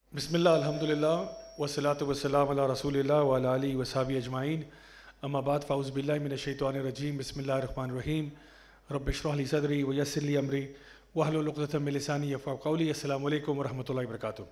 بسم اللہ الحمدللہ والصلاۃ والسلام علی رسول اللہ وعلی آلہ وصحبہ اجمعین، اما بعد فاعوذ باللہ من الشیطان الرجیم، بسم اللہ الرحمن الرحیم، رب اشرح لی صدری ویسر لی امری واحلل عقدۃ من لسانی یفقہوا قولی۔ السلام علیکم ورحمۃ اللہ وبرکاتہ۔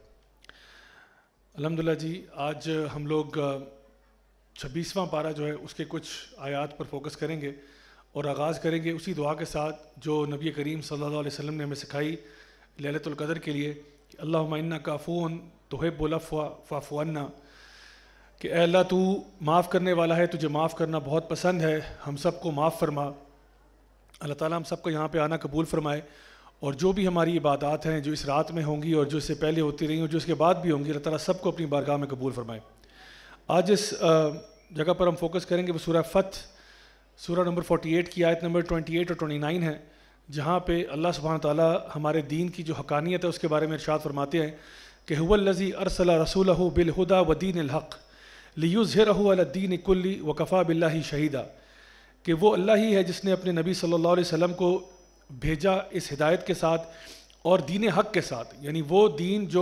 الحمدللہ جی، آج ہم لوگ 26واں پارہ جو ہے اس کے کچھ آیات پر فوکس کریں گے اور آغاز کریں گے اسی دعا کے ساتھ جو نبی کریم صلی اللہ علیہ وسلم نے ہمیں سکھائی لیلۃ القدر کے لیے، اللہم انک عفو تحب العفو فاعف عنا، کہ اے اللہ تو معاف کرنے والا ہے، تجھے معاف کرنا بہت پسند ہے، ہم سب کو معاف فرما۔ اللہ تعالیٰ ہم سب کو یہاں پہ آنا قبول فرمائے، اور جو بھی ہماری عبادات ہیں جو اس رات میں ہوں گی اور جو اس سے پہلے ہوتی رہی اور جو اس کے بعد بھی ہوں گی، اللہ تعالیٰ سب کو اپنی بارگاہ میں قبول فرمائے۔ آج اس جگہ پر ہم فوکس کریں گے وہ سورہ فتح، سورہ نمبر 48 کی آیت نمبر 28 اور 29 ہے، جہاں پہ اللہ سبحانہ تعالیٰ ہمارے دین کی جو حقانیت ہے اس کے بارے میں ارشاد فرماتے ہیں کہ هو الذی ارسل رسولہ بالہدی ودین الحق لیظہرہ علی الدین کلہ وکفی باللہ شہیدا، کہ وہ اللہ ہی ہے جس نے اپنے نبی صلی اللہ علیہ وسلم کو بھیجا اس ہدایت کے ساتھ اور دین حق کے ساتھ، یعنی وہ دین جو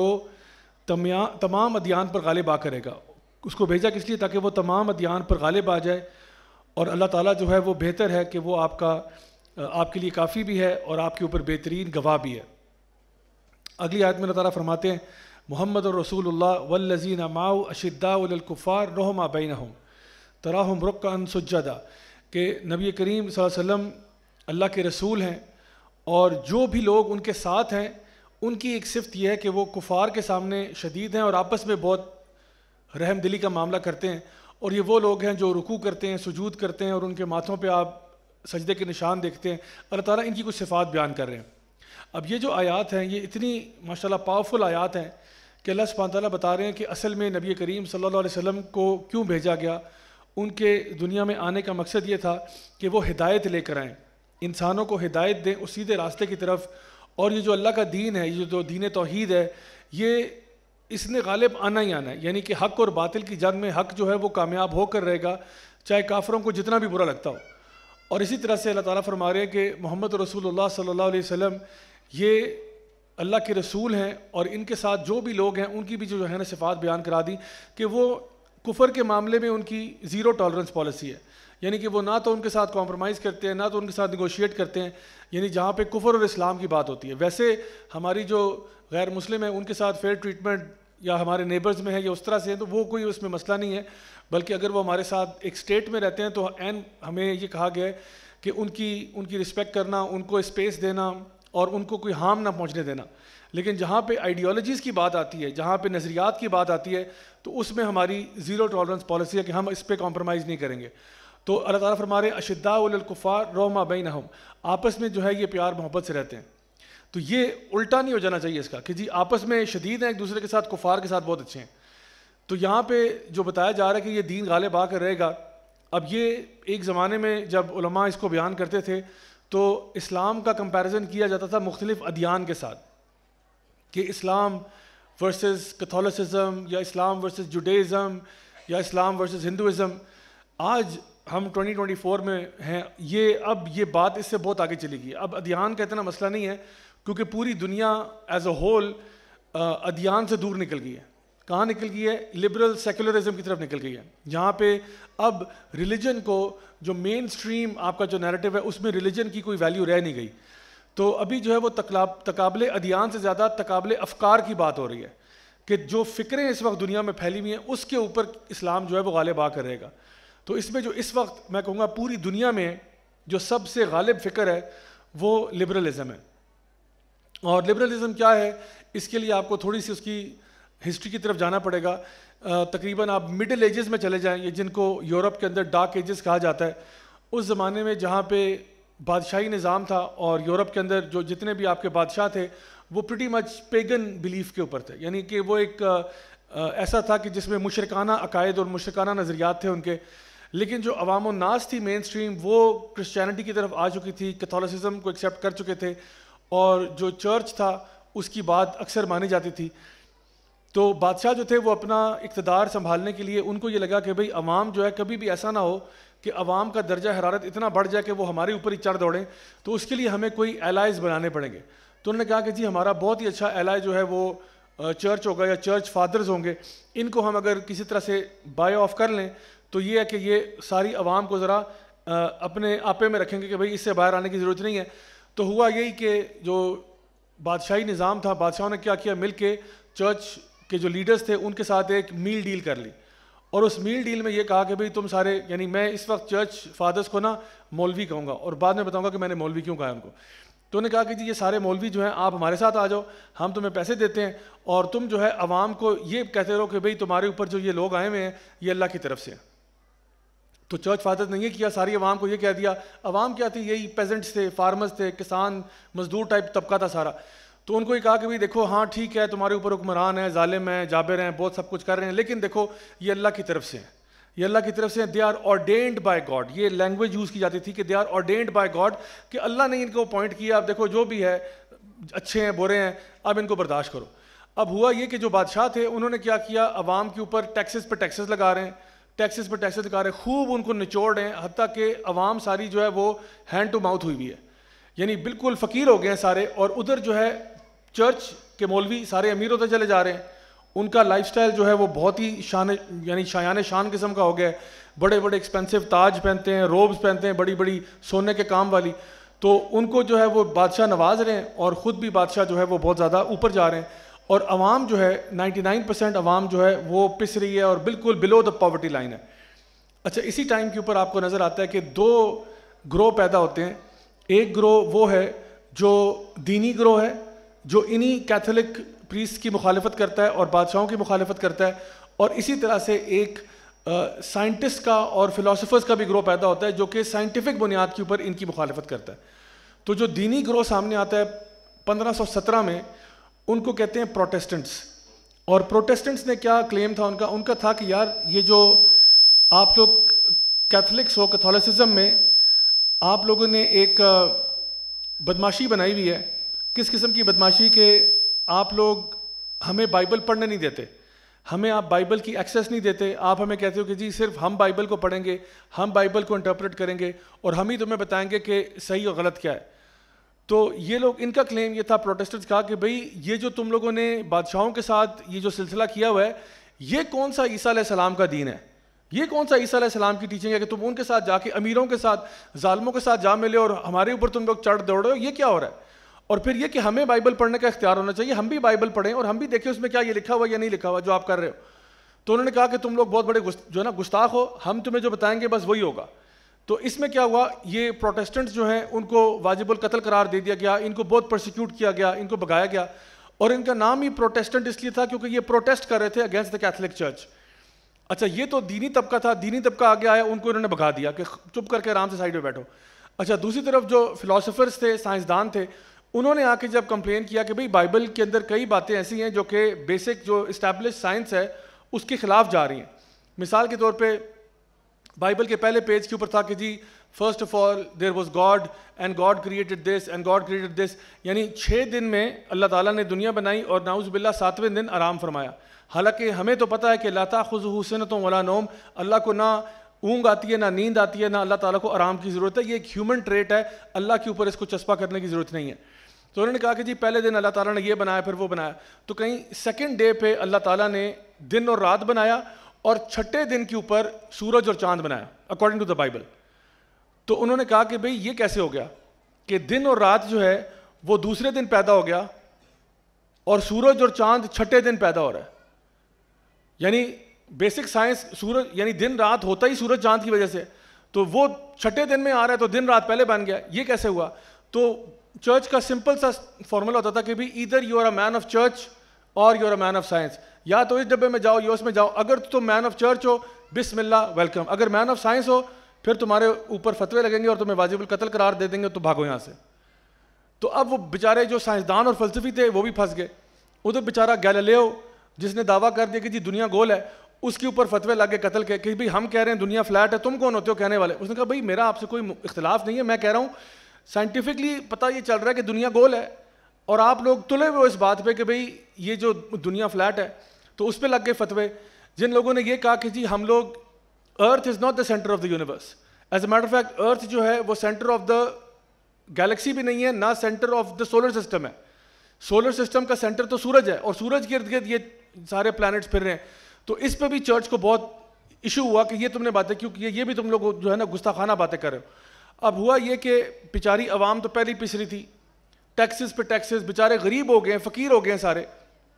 تمام ادیان پر غالب آ کرے گا۔ اس کو بھیجا کس لیے؟ تاکہ وہ تمام ادیان پر غالب آ جائے، اور اللہ تعالیٰ جو ہے وہ بہتر ہے کہ وہ آپ کے لیے کافی بھی ہے اور آپ کے اوپر بہترین گواہ بھی ہے۔ اگلی آیت میں اللہ تعالیٰ فرماتے ہیں محمد الرسول اللہ والذین معہ اشداء علی الکفار رحماء بینہم تراہم رکعا سجدا، کہ نبی کریم صلی اللہ علیہ وسلم اللہ کے رسول ہیں، اور جو بھی لوگ ان کے ساتھ ہیں ان کی ایک صفت یہ ہے کہ وہ کفار کے سامنے شدید ہیں اور آپس میں بہت رحم دلی کا معاملہ کرتے ہیں، اور یہ وہ لوگ ہیں جو رکوع کرتے ہیں، سجود کرتے ہیں، اور ان کے ماتھوں پہ آپ سجدے کے نشان دیکھتے ہیں۔ اللہ تعالیٰ ان کی کچھ صفات بیان کر رہے ہیں۔ اب یہ جو آیات ہیں یہ اتنی ماشاءاللہ پاورفل آیات ہیں کہ اللہ سبحانہ تعالیٰ بتا رہے ہیں کہ اصل میں نبی کریم صلی اللہ علیہ وسلم کو کیوں بھیجا گیا۔ ان کے دنیا میں آنے کا مقصد یہ تھا کہ وہ ہدایت لے کر آئیں، انسانوں کو ہدایت دیں اس سیدھے راستے کی طرف، اور یہ جو اللہ کا دین ہے، یہ جو دین توحید ہے، یہ اس نے غالب آنا ہی آنا ہے، یعنی کہ حق اور باطل کی جنگ میں حق جو ہے وہ کامیاب ہو کر رہے گا، چاہے کافروں کو جتنا بھی برا لگتا ہو۔ اور اسی طرح سے اللہ تعالیٰ فرما رہے ہیں کہ محمد رسول اللہ صلی اللہ علیہ وسلم یہ اللہ کے رسول ہیں، اور ان کے ساتھ جو بھی لوگ ہیں ان کی بھی جو ہے نا صفات بیان کرا دی کہ وہ کفر کے معاملے میں ان کی زیرو ٹالرنس پالیسی ہے، یعنی کہ وہ نہ تو ان کے ساتھ کمپرومائز کرتے ہیں نہ تو ان کے ساتھ نیگوشیٹ کرتے ہیں، یعنی جہاں پہ کفر اور اسلام کی بات ہوتی ہے۔ ویسے ہماری جو غیر مسلم ہیں ان کے ساتھ فیئر ٹریٹمنٹ یا ہمارے نیبرز میں ہے یا اس طرح سے ہے تو وہ کوئی اس میں مسئلہ نہیں ہے، بلکہ اگر وہ ہمارے ساتھ ایک سٹیٹ میں رہتے ہیں تو ہمیں یہ کہا گیا ہے کہ ان کی رسپیکٹ کرنا، ان کو اسپیس دینا اور ان کو کوئی ہارم نہ پہنچنے دینا۔ لیکن جہاں پہ آئیڈیالوجیز کی بات آتی ہے، جہاں پہ نظریات کی بات آتی ہے، تو اس میں ہماری زیرو ٹالرنس پالیسی ہے کہ ہم اس پہ کمپرومائز نہیں کریں گے۔ تو اللہ تعالیٰ فرما رہے ہیں اشداء علی الکفار رحماء بینہم، آپس میں جو ہے یہ پیار محبت سے رہتے ہیں۔ تو یہ الٹا نہیں ہو جانا چاہیے اس کا کہ جی آپس میں شدید ہیں ایک دوسرے کے ساتھ، کفار کے ساتھ بہت اچھے ہیں۔ تو یہاں پہ جو بتایا جا رہا ہے کہ یہ دین غالب آ کر رہے گا، اب یہ ایک زمانے میں جب علماء اس کو بیان کرتے تھے تو اسلام کا کمپیریزن کیا جاتا تھا مختلف ادیان کے ساتھ، کہ اسلام ورسز کیتھولسزم یا اسلام ورسز جوڈیزم یا اسلام ورسز ہندوازم۔ آج ہم 2024 میں ہیں، اب یہ بات اس سے بہت آگے چلی گئی۔ اب ادیان کا اتنا مسئلہ نہیں ہے کیونکہ پوری دنیا ایز اے ہول ادیان سے دور نکل گئی ہے۔ کہاں نکل گئی ہے؟ لبرل سیکولرزم کی طرف نکل گئی ہے، جہاں پہ اب ریلیجن کو جو مین سٹریم آپ کا جو نیریٹو ہے اس میں ریلیجن کی کوئی ویلیو رہ نہیں گئی۔ تو ابھی جو ہے وہ تقابل ادیان سے زیادہ تقابل افکار کی بات ہو رہی ہے، کہ جو فکریں اس وقت دنیا میں پھیلی ہوئی ہیں اس کے اوپر اسلام جو ہے وہ غالب آ کر رہے گا۔ تو اس میں جو اس وقت میں کہوں گا پوری دنیا میں جو سب سے غالب فکر ہے وہ لبرلزم ہے۔ اور لبرلزم کیا ہے؟ اس کے لیے آپ کو تھوڑی سی اس کی ہسٹری کی طرف جانا پڑے گا۔ تقریباً آپ مڈل ایجز میں چلے جائیں، یہ جن کو یورپ کے اندر ڈارک ایجز کہا جاتا ہے، اس زمانے میں جہاں پہ بادشاہی نظام تھا، اور یورپ کے اندر جو جتنے بھی آپ کے بادشاہ تھے وہ پریٹی مچ پیگن بلیف کے اوپر تھے، یعنی کہ وہ ایک ایسا تھا کہ جس میں مشرکانہ عقائد اور مشرکانہ نظریات تھے ان کے، لیکن جو عوام الناس تھی مین سٹریم وہ کرسچینٹی کی طرف آ چکی تھی، کیتھولسزم کو ایکسیپٹ کر چکے تھے، اور جو چرچ تھا اس کی بات اکثر مانی جاتی تھی۔ تو بادشاہ جو تھے وہ اپنا اقتدار سنبھالنے کے لیے ان کو یہ لگا کہ بھئی عوام جو ہے کبھی بھی ایسا نہ ہو کہ عوام کا درجہ حرارت اتنا بڑھ جائے کہ وہ ہمارے اوپر ہی چڑھ دوڑیں، تو اس کے لیے ہمیں کوئی ایلائز بنانے پڑیں گے۔ تو انہوں نے کہا کہ جی ہمارا بہت ہی اچھا ایلائی جو ہے وہ چرچ ہوگا یا چرچ فادرز ہوں گے, ان کو ہم اگر کسی طرح سے بائی آف کر لیں تو یہ ہے کہ یہ ساری عوام کو ذرا اپنے آپے میں رکھیں گے کہ بھئی اس سے باہر آنے کی ضرورت نہیں ہے. تو ہوا یہی کہ جو بادشاہی نظام تھا, بادشاہوں نے کیا کیا, مل کے چرچ کے جو لیڈرز تھے ان کے ساتھ ایک میل ڈیل کر لی, اور اس میل ڈیل میں یہ کہا کہ بھئی تم سارے, یعنی میں اس وقت چرچ فادرز کو نا مولوی کہوں گا, اور بعد میں بتاؤں گا کہ میں نے مولوی کیوں کہا ان کو. تو انہوں نے کہا کہ جی یہ سارے مولوی جو ہیں آپ ہمارے ساتھ آ جاؤ, ہم تمہیں پیسے دیتے ہیں, اور تم جو ہے عوام کو یہ کہتے رہو کہ بھئی تمہارے اوپر جو یہ لوگ آئے ہوئے ہیں یہ اللہ کی طرف سے ہیں. تو چرچ فادر نے یہ کیا, ساری عوام کو یہ کہہ دیا. عوام کیا تھی, یہی پیزنٹس تھے, فارمرز تھے, کسان مزدور ٹائپ طبقہ تھا سارا. تو ان کو یہ کہا کہ بھئی دیکھو ہاں ٹھیک ہے تمہارے اوپر حکمران ہیں, ظالم ہیں, جابر ہیں, بہت سب کچھ کر رہے ہیں, لیکن دیکھو یہ اللہ کی طرف سے ہیں, یہ اللہ کی طرف سے ہیں. They are ordained by God, یہ لینگویج یوز کی جاتی تھی کہ they are ordained by God, کہ اللہ نے ان کو اپوائنٹ کیا. اب دیکھو جو بھی ہے, اچھے ہیں برے ہیں, اب ان کو برداشت کرو. اب ہوا یہ کہ جو بادشاہ تھے انہوں نے کیا کیا, عوام کے اوپر ٹیکسز پہ ٹیکسز لگا رہے ہیں, ٹیکسز پہ ٹیکسز لگا رہے ہیں, خوب ان کو نچوڑ رہے ہیں, حتیٰ کہ عوام ساری جو ہے وہ ہینڈ ٹو ماؤتھ ہوئی ہوئی ہے, یعنی بالکل فقیر ہو گئے ہیں سارے. اور ادھر جو ہے چرچ کے مولوی سارے امیر ہوتے چلے جا رہے ہیں, ان کا لائف سٹائل جو ہے وہ بہت ہی یعنی شایان شان قسم کا ہو گیا ہے, بڑے بڑے ایکسپینسو تاج پہنتے ہیں, روبز پہنتے ہیں, بڑی بڑی سونے کے کام والی. تو ان کو جو ہے وہ بادشاہ نواز رہے ہیں, اور خود بھی بادشاہ جو ہے وہ بہت زیادہ اوپر جا رہے ہیں, اور عوام جو ہے 99% عوام جو ہے وہ پس رہی ہے اور بالکل بلو دا پاورٹی لائن ہے. اچھا, اسی ٹائم کے اوپر آپ کو نظر آتا ہے کہ دو گروہ پیدا ہوتے ہیں. ایک گروہ وہ ہے جو دینی گروہ ہے, جو انہی کیتھولک پریسٹ کی مخالفت کرتا ہے اور بادشاہوں کی مخالفت کرتا ہے, اور اسی طرح سے ایک سائنٹسٹ کا اور فلاسفرز کا بھی گروہ پیدا ہوتا ہے جو کہ سائنٹیفک بنیاد کے اوپر ان کی مخالفت کرتا ہے. تو جو دینی گروہ سامنے آتا ہے 1517 میں, ان کو کہتے ہیں پروٹیسٹنٹس. اور پروٹیسٹنٹس نے کیا کلیم تھا ان کا تھا کہ یار یہ جو آپ لوگ کیتھولکس ہو, کیتھولسزم میں آپ لوگوں نے ایک بدماشی بنائی ہوئی ہے. کس قسم کی بدماشی کہ آپ لوگ ہمیں بائبل پڑھنے نہیں دیتے, ہمیں آپ بائبل کی ایکسیس نہیں دیتے. آپ ہمیں کہتے ہو کہ جی صرف ہم بائبل کو پڑھیں گے, ہم بائبل کو انٹرپریٹ کریں گے, اور ہم ہی تمہیں بتائیں گے کہ صحیح اور غلط کیا ہے. تو یہ لوگ, ان کا کلیم یہ تھا پروٹیسٹنٹس کا کہ بھئی یہ جو تم لوگوں نے بادشاہوں کے ساتھ یہ جو سلسلہ کیا ہوا ہے, یہ کون سا عیسیٰ علیہ السلام کا دین ہے, یہ کون سا عیسیٰ علیہ السلام کی ٹیچنگ ہے کہ تم ان کے ساتھ جا کے امیروں کے ساتھ ظالموں کے ساتھ جا ملے اور ہمارے اوپر تم لوگ چڑھ دوڑ رہے ہو, یہ کیا ہو رہا ہے. اور پھر یہ کہ ہمیں بائبل پڑھنے کا اختیار ہونا چاہیے, ہم بھی بائبل پڑھیں اور ہم بھی دیکھیں اس میں کیا یہ لکھا ہوا یا نہیں لکھا ہوا جو آپ کر رہے ہو. تو انہوں نے کہا کہ تم لوگ بہت بڑے جو ہے نا گستاخ ہو, ہم تمہیں جو بتائیں گے بس وہی ہوگا. تو اس میں کیا ہوا, یہ پروٹیسٹنٹس جو ہیں ان کو واجب القتل قرار دے دیا گیا, ان کو بہت پرسیکیوٹ کیا گیا, ان کو بھگایا گیا. اور ان کا نام ہی پروٹیسٹنٹ اس لیے تھا کیونکہ یہ پروٹیسٹ کر رہے تھے اگینسٹ دا کیتھولک چرچ. اچھا, یہ تو دینی طبقہ تھا, دینی طبقہ آگے آیا, ان کو انہوں نے بھگا دیا کہ چپ کر کے آرام سے سائڈ میں بیٹھو. اچھا, دوسری طرف جو فلاسفرز تھے, سائنسدان تھے, انہوں نے آ کے جب کمپلین کیا کہ بھئی بائبل کے اندر کئی باتیں ایسی ہیں جو کہ بیسک جو اسٹیبلش سائنس ہے اس کے خلاف جا رہی ہیں. مثال کے طور پہ بائبل کے پہلے پیج کے اوپر تھا کہ جی first of all there was God and God created this and God created this, یعنی 6 دن میں اللہ تعالیٰ نے دنیا بنائی اور نعوذ باللہ 7ویں دن آرام فرمایا. حالانکہ ہمیں تو پتہ ہے کہ لا تأخذہ سنۃ ولا نوم, اللہ کو نہ اونگ آتی ہے, نہ نیند آتی ہے, نہ اللہ تعالیٰ کو آرام کی ضرورت ہے. یہ ایک ہیومن ٹریٹ ہے, اللہ کے اوپر اس کو چسپا کرنے کی ضرورت نہیں ہے. تو انہوں نے کہا کہ جی پہلے دن اللہ تعالیٰ نے یہ بنایا پھر وہ بنایا. تو کہیں سیکنڈ ڈے پہ اللہ تعالیٰ نے دن اور رات بنایا, اور 6ٹھے دن کے اوپر سورج اور چاند بنایا اکارڈنگ ٹو دا بائبل. تو انہوں نے کہا کہ بھئی یہ کیسے ہو گیا کہ دن اور رات جو ہے وہ دوسرے دن پیدا ہو گیا اور سورج اور چاند 6ٹھے دن پیدا ہو رہا ہے. یعنی بیسک سائنس سورج یعنی دن رات ہوتا ہی سورج چاند کی وجہ سے, تو وہ 6ٹھے دن میں آ رہا ہے تو دن رات پہلے بن گیا, یہ کیسے ہوا. تو چرچ کا سمپل سا فارمولا ہوتا تھا کہ بھئی either you are a man of church اور you are a man of science, یا تو اس ڈبے میں جاؤ یا اس میں جاؤ. اگر تم مین آف چرچ ہو بسم اللہ ویلکم, اگر مین آف سائنس ہو پھر تمہارے اوپر فتوے لگیں گے اور تمہیں واجب القتل قرار دے دیں گے, تو بھاگو یہاں سے. تو اب وہ بیچارے جو سائنسدان اور فلسفی تھے وہ بھی پھنس گئے. ادھر بیچارہ گیلیلیو جس نے دعویٰ کر دیا کہ جی دنیا گول ہے, اس کے اوپر فتوے لگ گئے قتل کے کہ بھئی ہم کہہ رہے ہیں دنیا فلیٹ ہے, تم کون ہوتے ہو کہنے والے. اس نے کہا بھئی میرا آپ سے کوئی اختلاف نہیں ہے, میں کہہ رہا ہوں سائنٹیفکلی پتہ یہ چل رہا ہے کہ دنیا گول ہے, اور آپ لوگ تلے ہوئے اس بات پہ کہ بھئی یہ جو دنیا فلیٹ ہے. تو اس پہ لگ گئے فتوے. جن لوگوں نے یہ کہا کہ جی ہم لوگ earth is not the centre of the universe, as a matter of fact earth جو ہے وہ سینٹر آف دا گیلیکسی بھی نہیں ہے, نہ centre of the solar system ہے. سولر سسٹم کا سینٹر تو سورج ہے اور سورج کے ارد گرد یہ سارے پلانٹس پھر رہے ہیں. تو اس پہ بھی چرچ کو بہت ایشو ہوا کہ یہ تم نے باتیں کیوں کی, یہ بھی تم لوگ جو ہے نا گستاخانہ باتیں کر رہے ہو. اب ہوا یہ کہ بیچاری عوام تو پہلے ہی پس رہی تھی, ٹیکسز پہ ٹیکسز, بیچارے غریب ہو گئے ہیں, فقیر ہو گئے ہیں سارے.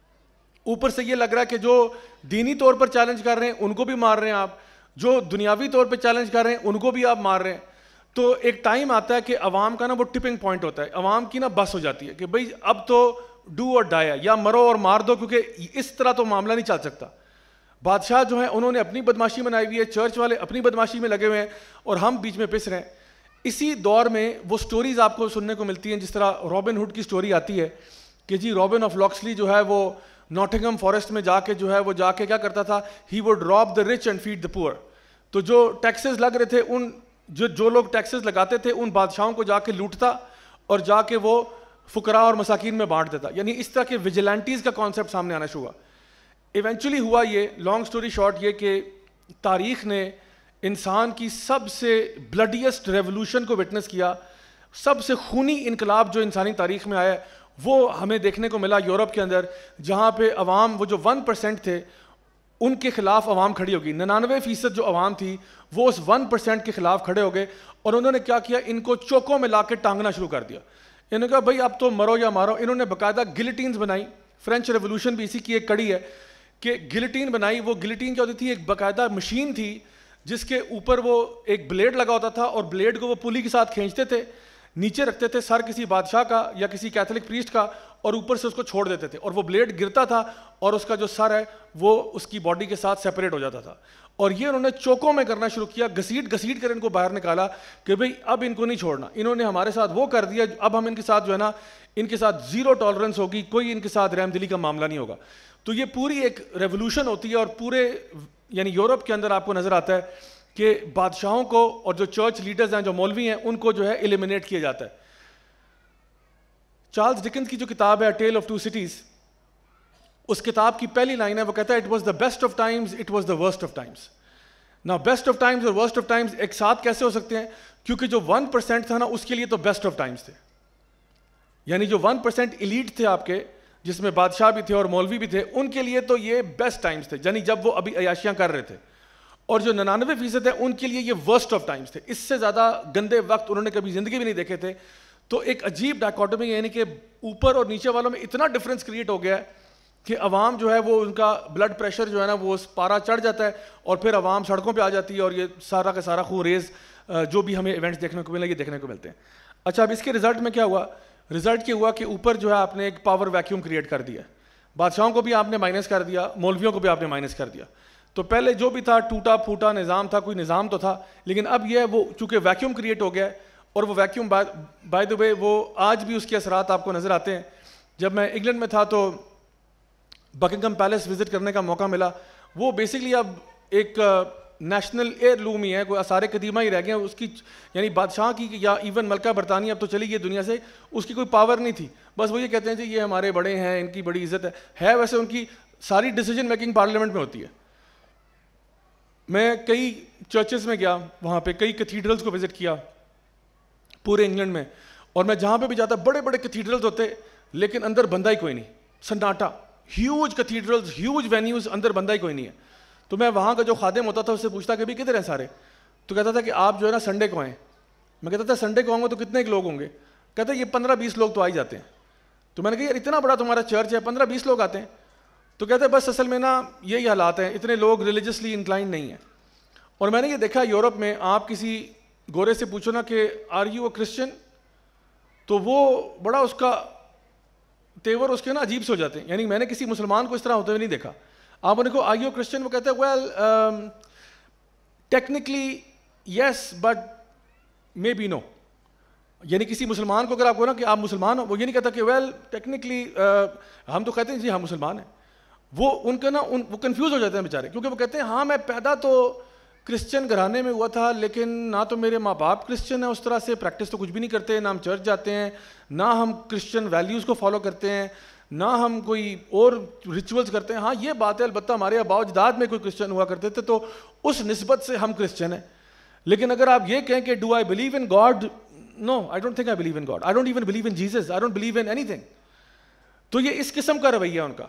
اوپر سے یہ لگ رہا ہے کہ جو دینی طور پر چیلنج کر رہے ہیں ان کو بھی مار رہے ہیں آپ, جو دنیاوی طور پہ چیلنج کر رہے ہیں ان کو بھی آپ مار رہے ہیں. تو ایک ٹائم آتا ہے کہ عوام کا نا وہ ٹپنگ پوائنٹ ہوتا ہے, عوام کی نا بس ہو جاتی ہے کہ بھئی اب تو ڈو اور ڈائی ہے, یا مرو اور مار دو, کیونکہ اس طرح تو معاملہ نہیں چل سکتا. بادشاہ جو ہیں انہوں نے اپنی بدماشی بنائی ہوئی ہے, چرچ والے اپنی بدماشی میں لگے ہوئے ہیں اور ہم بیچ میں پس رہے ہیں. اسی دور میں وہ سٹوریز آپ کو سننے کو ملتی ہیں, جس طرح رابن ہوڈ کی سٹوری آتی ہے کہ جی رابن آف لاکسلی جو ہے وہ ناٹنگھم فارسٹ میں جا کے جو ہے وہ جا کے کیا کرتا تھا, he would rob the rich and feed the poor. تو جو ٹیکسز لگ رہے تھے ان جو لوگ ٹیکسز لگاتے تھے ان بادشاہوں کو جا کے لوٹتا اور جا کے وہ فقراء اور مساکین میں بانٹ دیتا. یعنی اس طرح کے ویجیلنٹیز کا کانسیپٹ سامنے آنا شروع ہوا. ایونچولی ہوا یہ, لانگ سٹوری شارٹ یہ کہ تاریخ نے انسان کی سب سے بلڈیسٹ ریولوشن کو وٹنس کیا, سب سے خونی انقلاب جو انسانی تاریخ میں آیا ہے وہ ہمیں دیکھنے کو ملا یورپ کے اندر, جہاں پہ عوام وہ جو 1% تھے ان کے خلاف عوام کھڑی ہوگی. 99% جو عوام تھی وہ اس 1% کے خلاف کھڑے ہو گئے اور انہوں نے کیا کیا, ان کو چوکوں میں لا کے ٹانگنا شروع کر دیا. انہوں نے کہا بھائی اب تو مرو یا مارو. انہوں نے باقاعدہ گلٹینز بنائی, فرینچ ریولوشن بھی اسی کی ایک کڑی ہے کہ گلٹین بنائی. وہ گلٹین کیا ہوتی تھی, ایک باقاعدہ مشین تھی جس کے اوپر وہ ایک بلیڈ لگا ہوتا تھا اور بلیڈ کو وہ پولی کے ساتھ کھینچتے تھے, نیچے رکھتے تھے سر کسی بادشاہ کا یا کسی کیتھولک پریسٹ کا اور اوپر سے اس کو چھوڑ دیتے تھے اور وہ بلیڈ گرتا تھا اور اس کا جو سر ہے وہ اس کی باڈی کے ساتھ سیپریٹ ہو جاتا تھا. اور یہ انہوں نے چوکوں میں کرنا شروع کیا, گھسیٹ کر ان کو باہر نکالا کہ بھئی اب ان کو نہیں چھوڑنا. انہوں نے ہمارے ساتھ وہ کر دیا, اب ہم ان کے ساتھ جو ہے نا ان کے ساتھ زیرو ٹالرنس ہوگی, کوئی ان کے ساتھ رحم دلی کا معاملہ نہیں ہوگا. تو یہ پوری ایک ریولوشن ہوتی ہے اور پورے یعنی یورپ کے اندر آپ کو نظر آتا ہے کہ بادشاہوں کو اور جو چرچ لیڈرز ہیں جو مولوی ہیں ان کو جو ہے ایلیمینیٹ کیا جاتا ہے. چارلز ڈکنز کی جو کتاب ہے ٹیل آف ٹو سٹیز, اس کتاب کی پہلی لائن ہے, وہ کہتا ہے it was the best of times, it was the worst of times. نا بیسٹ آف ٹائمز اور ورسٹ آف ٹائمز ایک ساتھ کیسے ہو سکتے ہیں, کیونکہ جو 1% تھا نا اس کے لیے تو بیسٹ آف ٹائمز تھے. یعنی جو 1% ایلیٹ تھے آپ کے, جس میں بادشاہ بھی تھے اور مولوی بھی تھے, ان کے لیے تو یہ بیسٹ ٹائمز تھے, یعنی جب وہ ابھی عیاشیاں کر رہے تھے. اور جو 99% ہے ان کے لیے یہ ورسٹ آف ٹائمز تھے, اس سے زیادہ گندے وقت انہوں نے کبھی زندگی بھی نہیں دیکھے تھے. تو ایک عجیب ڈائکوٹمی, یعنی کہ اوپر اور نیچے والوں میں اتنا ڈفرینس کریٹ ہو گیا ہے کہ عوام جو ہے وہ ان کا بلڈ پریشر جو ہے نا وہ پارا چڑھ جاتا ہے اور پھر عوام سڑکوں پہ آ جاتی ہے اور یہ سارا کا سارا خون ریز جو بھی ہمیں ایونٹس دیکھنے کو ملے یہ دیکھنے کو ملتے ہیں. اچھا, اب اس کے رزلٹ میں کیا ہوا, رزلٹ یہ ہوا کہ اوپر جو ہے آپ نے ایک پاور ویکیوم کریٹ کر دیا, بادشاہوں کو بھی آپ نے مائنس کر دیا, مولویوں کو بھی آپ نے مائنس کر دیا. تو پہلے جو بھی تھا ٹوٹا پھوٹا نظام تھا, کوئی نظام تو تھا, لیکن اب یہ وہ چونکہ ویکیوم کریٹ ہو گیا ہے اور وہ ویکیوم بائی دا وے وہ آج بھی اس کے اثرات آپ کو نظر آتے ہیں. جب میں انگلینڈ میں تھا تو بکنگھم پیلس وزٹ کرنے کا موقع ملا. وہ بیسکلی اب ایک نیشنل ایئر لوم ہی ہے, کوئی آثار قدیمہ ہی رہ گئے ہیں اس کی, یعنی بادشاہ کی یا ایون ملکہ برطانیہ اب تو چلی گئی دنیا سے, اس کی کوئی پاور نہیں تھی. بس وہ یہ کہتے ہیں جی یہ ہمارے بڑے ہیں, ان کی بڑی عزت ہے. ویسے ان کی ساری ڈیسیجن میکنگ پارلیمنٹ میں ہوتی ہے. میں کئی چرچز میں گیا, وہاں پہ کئی کیتھیڈرلز کو وزٹ کیا پورے انگلینڈ میں, اور میں جہاں پہ بھی جاتا بڑے بڑے کیتھیڈرلز ہوتے لیکن اندر بندہ ہی کوئی نہیں, سناٹا, ہیوج کیتھیڈرلز, ہیوج وینیوز, اندر بندہ ہی کوئی نہیں ہے. تو میں وہاں کا جو خادم ہوتا تھا اس سے پوچھتا کہ بھی کدھر ہیں سارے, تو کہتا تھا کہ آپ جو ہے نا سنڈے کو آئیں. میں کہتا تھا سنڈے کو آؤں گا تو کتنے لوگ ہوں گے, کہتا ہے یہ 15-20 لوگ تو آ ہی جاتے ہیں. تو میں نے کہا یار اتنا بڑا تمہارا چرچ ہے, 15-20 لوگ آتے ہیں. تو کہتے ہیں بس اصل میں نا یہی حالات ہیں, اتنے لوگ ریلیجسلی انکلائنڈ نہیں ہیں. اور میں نے یہ دیکھا یورپ میں, آپ کسی گورے سے پوچھو نا کہ آر یو اے کرسچن, تو وہ بڑا اس کا تیور اس کے نا عجیب سے ہو جاتے ہیں. یعنی میں نے کسی مسلمان کو اس طرح ہوتے ہوئے نہیں دیکھا. آپ انہیں کو آر یو اے کرسچن, وہ کہتے ہیں well technically yes but may be no. یعنی کسی مسلمان کو اگر آپ کہو نا کہ آپ مسلمان ہو, وہ یہ نہیں کہتا کہ ویل ٹیکنیکلی ہم تو کہتے ہیں جی ہم مسلمان ہیں. وہ ان کا نا وہ کنفیوز ہو جاتے ہیں بیچارے, کیونکہ وہ کہتے ہیں ہاں میں پیدا تو کرسچن گھرانے میں ہوا تھا, لیکن نہ تو میرے ماں باپ کرسچن ہیں اس طرح سے, پریکٹس تو کچھ بھی نہیں کرتے, نہ ہم چرچ جاتے ہیں, نہ ہم کرسچن ویلیوز کو فالو کرتے ہیں, نہ ہم کوئی اور ریچولز کرتے ہیں. ہاں یہ بات ہے, البتہ ہمارے آباء و اجداد میں کوئی کرسچن ہوا کرتے تھے تو اس نسبت سے ہم کرسچن ہیں. لیکن اگر آپ یہ کہیں کہ do I believe in God, no I don't think I believe in God, I don't even believe in Jesus, I don't believe in anything. تو یہ اس قسم کا رویہ ان کا.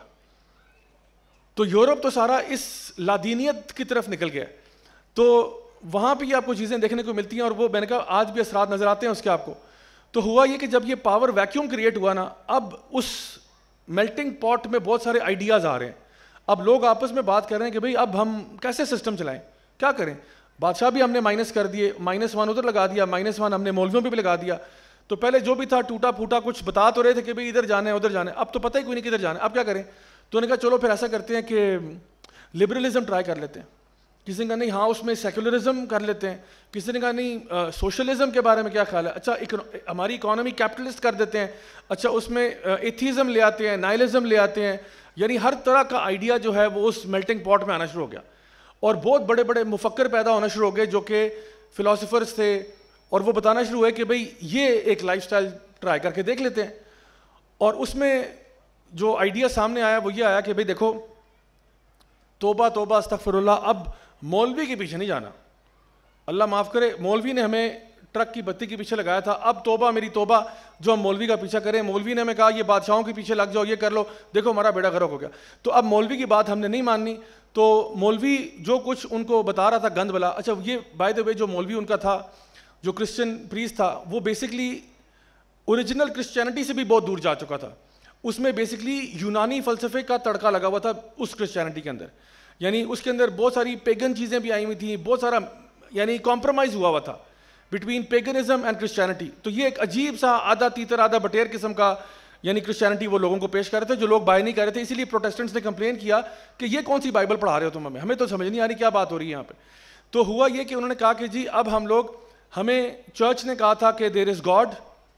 تو یورپ تو سارا اس لادینیت کی طرف نکل گیا. تو وہاں پہ یہ آپ کو چیزیں دیکھنے کو ملتی ہیں, اور وہ میں نے کہا آج بھی اثرات نظر آتے ہیں اس کے آپ کو. تو ہوا یہ کہ جب یہ پاور ویکیوم کریٹ ہوا نا, اب اس میلٹنگ پاٹ میں بہت سارے آئیڈیاز آ رہے ہیں. اب لوگ آپس میں بات کر رہے ہیں کہ بھئی اب ہم کیسے سسٹم چلائیں, کیا کریں. بادشاہ بھی ہم نے مائنس کر دیے, -1 ادھر لگا دیا, -1 ہم نے مولویوں پہ بھی لگا دیا. تو پہلے جو بھی تھا ٹوٹا پھوٹا کچھ بتا تو رہے تھے کہ بھئی ادھر جانا ہے ادھر جانا ہے, اب تو پتہ ہی کوئی نہیں کدھر جانا ہے, اب کیا کریں. تو انہوں نے کہا چلو پھر ایسا کرتے ہیں کہ لبرلزم ٹرائی کر لیتے ہیں. کسی نے کہا نہیں ہاں اس میں سیکولرزم کر لیتے ہیں, کسی نے کہا نہیں سوشلزم کے بارے میں کیا خیال ہے, اچھا ہماری اکانومی کیپٹلسٹ کر دیتے ہیں, اچھا اس میں ایتھیزم لے آتے ہیں, نائلزم لے آتے ہیں. یعنی ہر طرح کا آئیڈیا جو ہے وہ اس میلٹنگ پاٹ میں آنا شروع ہو گیا, اور بہت بڑے بڑے مفکر پیدا ہونا شروع ہو گئے جو کہ فلاسفرز تھے, اور وہ بتانا شروع ہوئے کہ بھئی یہ ایک لائف سٹائل ٹرائی کر کے دیکھ لیتے ہیں. اور اس میں جو آئیڈیا سامنے آیا وہ یہ آیا کہ بھئی دیکھو توبہ توبہ استغفر اللہ, اب مولوی کے پیچھے نہیں جانا, اللہ معاف کرے مولوی نے ہمیں ٹرک کی بتی کے پیچھے لگایا تھا, اب توبہ میری توبہ جو ہم مولوی کا پیچھا کریں. مولوی نے ہمیں کہا یہ بادشاہوں کے پیچھے لگ جاؤ, یہ کر لو, دیکھو ہمارا بیڑا غرق ہو گیا. تو اب مولوی کی بات ہم نے نہیں ماننی, تو مولوی جو کچھ ان کو بتا رہا تھا گند بلا. اچھا یہ بائی دا وے جو مولوی ان کا تھا جو کرسچن پریسٹ تھا وہ بیسکلی اوریجنل کرسچینٹی سے بھی بہت دور جا چکا تھا. اس میں بیسکلی یونانی فلسفے کا تڑکا لگا ہوا تھا اس کرسچینٹی کے اندر, یعنی اس کے اندر بہت ساری پیگن چیزیں بھی آئی ہوئی تھیں, بہت سارا یعنی کمپرومائز ہوا ہوا تھا بٹوین پیگنزم اینڈ کرسچینٹی. تو یہ ایک عجیب سا آدھا تیتر آدھا بٹیر قسم کا یعنی کرسچینٹی وہ لوگوں کو پیش کر رہے تھے جو لوگ بائی نہیں کر رہے تھے. اسی لیے پروٹیسٹنٹس نے کمپلین کیا کہ یہ کون سی بائبل پڑھا رہے ہو تم ہمیں تو سمجھ نہیں آ رہی کیا بات ہو رہی ہے یہاں پہ. تو ہوا یہ کہ انہوں نے کہا کہ جی اب ہم لوگ, ہمیں چرچ نے کہا تھا کہ دیر از گاڈ,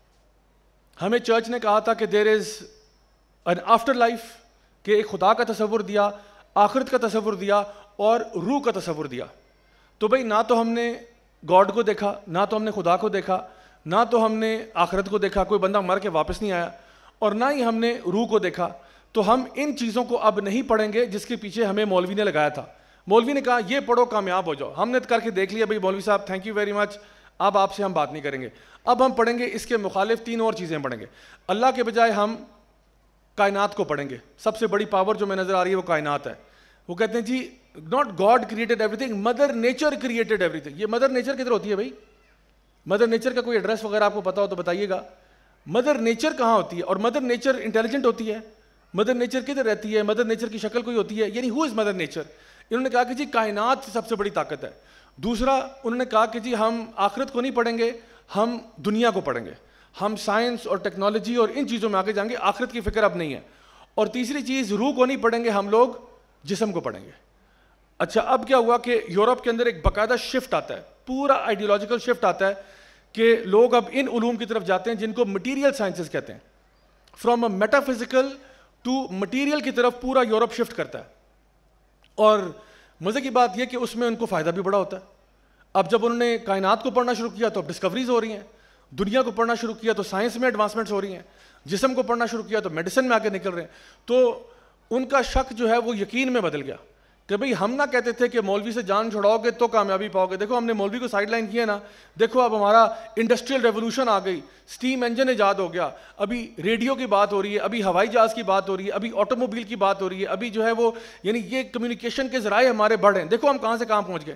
ہمیں چرچ نے کہا تھا کہ there is an afterlife, کہ ایک خدا کا تصور دیا, آخرت کا تصور دیا اور روح کا تصور دیا. تو بھئی نہ تو ہم نے گاڈ کو دیکھا, نہ تو ہم نے خدا کو دیکھا, نہ تو ہم نے آخرت کو دیکھا, کوئی بندہ مر کے واپس نہیں آیا, اور نہ ہی ہم نے روح کو دیکھا. تو ہم ان چیزوں کو اب نہیں پڑھیں گے جس کے پیچھے ہمیں مولوی نے لگایا تھا. مولوی نے کہا یہ پڑھو کامیاب ہو جاؤ, ہم نے کر کے دیکھ لیا بھئی مولوی صاحب تھینک یو ویری مچ, اب آپ سے ہم بات نہیں کریں گے. اب ہم پڑھیں گے اس کے مخالف 3 اور چیزیں پڑھیں گے. اللہ کے بجائے ہم کائنات کو پڑھیں گے. سب سے بڑی پاور جو میں نظر آ رہی ہے وہ کائنات ہے. وہ کہتے ہیں جی not God created everything, mother nature created everything. یہ مدر نیچر کدھر ہوتی ہے بھائی؟ مدر نیچر کا کوئی ایڈریس وغیرہ آپ کو پتا ہو تو بتائیے گا. مدر نیچر کہاں ہوتی ہے؟ اور مدر نیچر انٹیلیجنٹ ہوتی ہے؟ مدر نیچر کدھر رہتی ہے؟ مدر نیچر کی شکل کوئی ہوتی ہے؟ یعنی ہو از مدر نیچر؟ انہوں نے کہا کہ جی کائنات سب سے بڑی طاقت ہے. دوسرا انہوں نے کہا کہ جی ہم آخرت کو نہیں پڑھیں گے, ہم دنیا کو پڑھیں گے, ہم سائنس اور ٹیکنالوجی اور ان چیزوں میں آگے جائیں گے, آخرت کی فکر اب نہیں ہے. اور تیسری چیز روح کو نہیں پڑھیں گے, ہم لوگ جسم کو پڑھیں گے. اچھا اب کیا ہوا کہ یورپ کے اندر ایک باقاعدہ شفٹ آتا ہے, پورا آئیڈیولوجیکل شفٹ آتا ہے کہ لوگ اب ان علوم کی طرف جاتے ہیں جن کو مٹیریل سائنسز کہتے ہیں. From a metaphysical to material کی طرف پورا یورپ شفٹ کرتا ہے. اور مزے کی بات یہ کہ اس میں ان کو فائدہ بھی بڑا ہوتا ہے. اب جب انہوں نے کائنات کو پڑھنا شروع کیا تو اب ڈسکوریز ہو رہی ہیں, دنیا کو پڑھنا شروع کیا تو سائنس میں ایڈوانسمنٹس ہو رہی ہیں, جسم کو پڑھنا شروع کیا تو میڈیسن میں آگے نکل رہے ہیں. تو ان کا شک جو ہے وہ یقین میں بدل گیا کہ بھئی ہم نہ کہتے تھے کہ مولوی سے جان چھڑاؤ گے تو کامیابی پاؤ گے, دیکھو ہم نے مولوی کو سائڈ لائن کیا نا, دیکھو اب ہمارا انڈسٹریل ریولوشن آ گئی, سٹیم انجن ایجاد ہو گیا, ابھی ریڈیو کی بات ہو رہی ہے, ابھی ہوائی جہاز کی بات ہو رہی ہے, ابھی آٹو موبائل کی بات ہو رہی ہے, ابھی جو ہے وہ یعنی یہ کمیونیکیشن کے ذرائع ہمارے بڑھ ہیں, دیکھو ہم کہاں سے کہاں پہنچ گئے.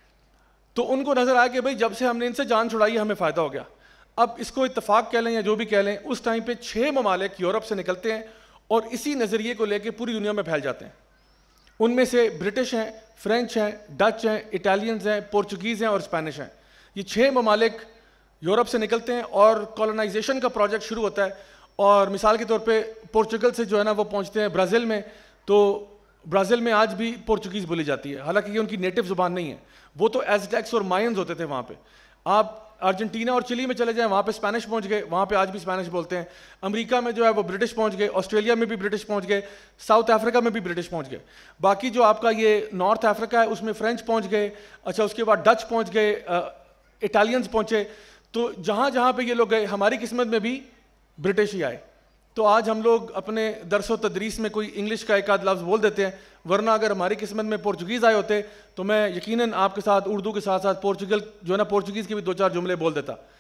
تو ان کو نظر آیا کہ بھئی جب سے ہم نے ان سے جان چھڑائی ہمیں فائدہ ہو گیا. اب اس کو اتفاق کہہ لیں یا جو بھی کہہ لیں, اس ٹائم پہ 6 ممالک یورپ سے نکلتے ہیں اور اسی نظریے کو لے کے پوری دنیا میں پھیل جاتے ہیں. ان میں سے برٹش ہیں, فرینچ ہیں, ڈچ ہیں, اٹالینز ہیں, پورچوگیز ہیں اور اسپینش ہیں. یہ 6 ممالک یورپ سے نکلتے ہیں اور کولونائزیشن کا پروجیکٹ شروع ہوتا ہے. اور مثال کے طور پہ پورچوگل سے جو ہے نا وہ پہنچتے ہیں برازیل میں, تو برازیل میں آج بھی پورچوگیز بولی جاتی ہے, حالانکہ یہ ان کی نیٹو زبان نہیں ہے. وہ تو ایزٹیکس اور مائنز ہوتے تھے وہاں پہ. آپ ارجنٹینا اور چلی میں چلے جائیں, وہاں پہ اسپینش پہنچ گئے, وہاں پہ آج بھی اسپینش بولتے ہیں. امریکہ میں جو ہے وہ برٹش پہنچ گئے, آسٹریلیا میں بھی برٹش پہنچ گئے, ساؤتھ افریقہ میں بھی برٹش پہنچ گئے. باقی جو آپ کا یہ نارتھ افریقہ ہے اس میں فرینچ پہنچ گئے. اچھا اس کے بعد ڈچ پہنچ گئے, اٹالینز پہنچے. تو جہاں جہاں پہ یہ لوگ گئے ہماری قسمت میں بھی برٹش ہی آئے. تو آج ہم لوگ اپنے درس و تدریس میں کوئی انگلش کا ایک آدھ لفظ بول دیتے ہیں, ورنہ اگر ہماری قسمت میں پورچوگیز آئے ہوتے تو میں یقیناً آپ کے ساتھ اردو کے ساتھ ساتھ پورچوگل جو ہے نا پورچوگیز کے بھی 2-4 جملے بول دیتا.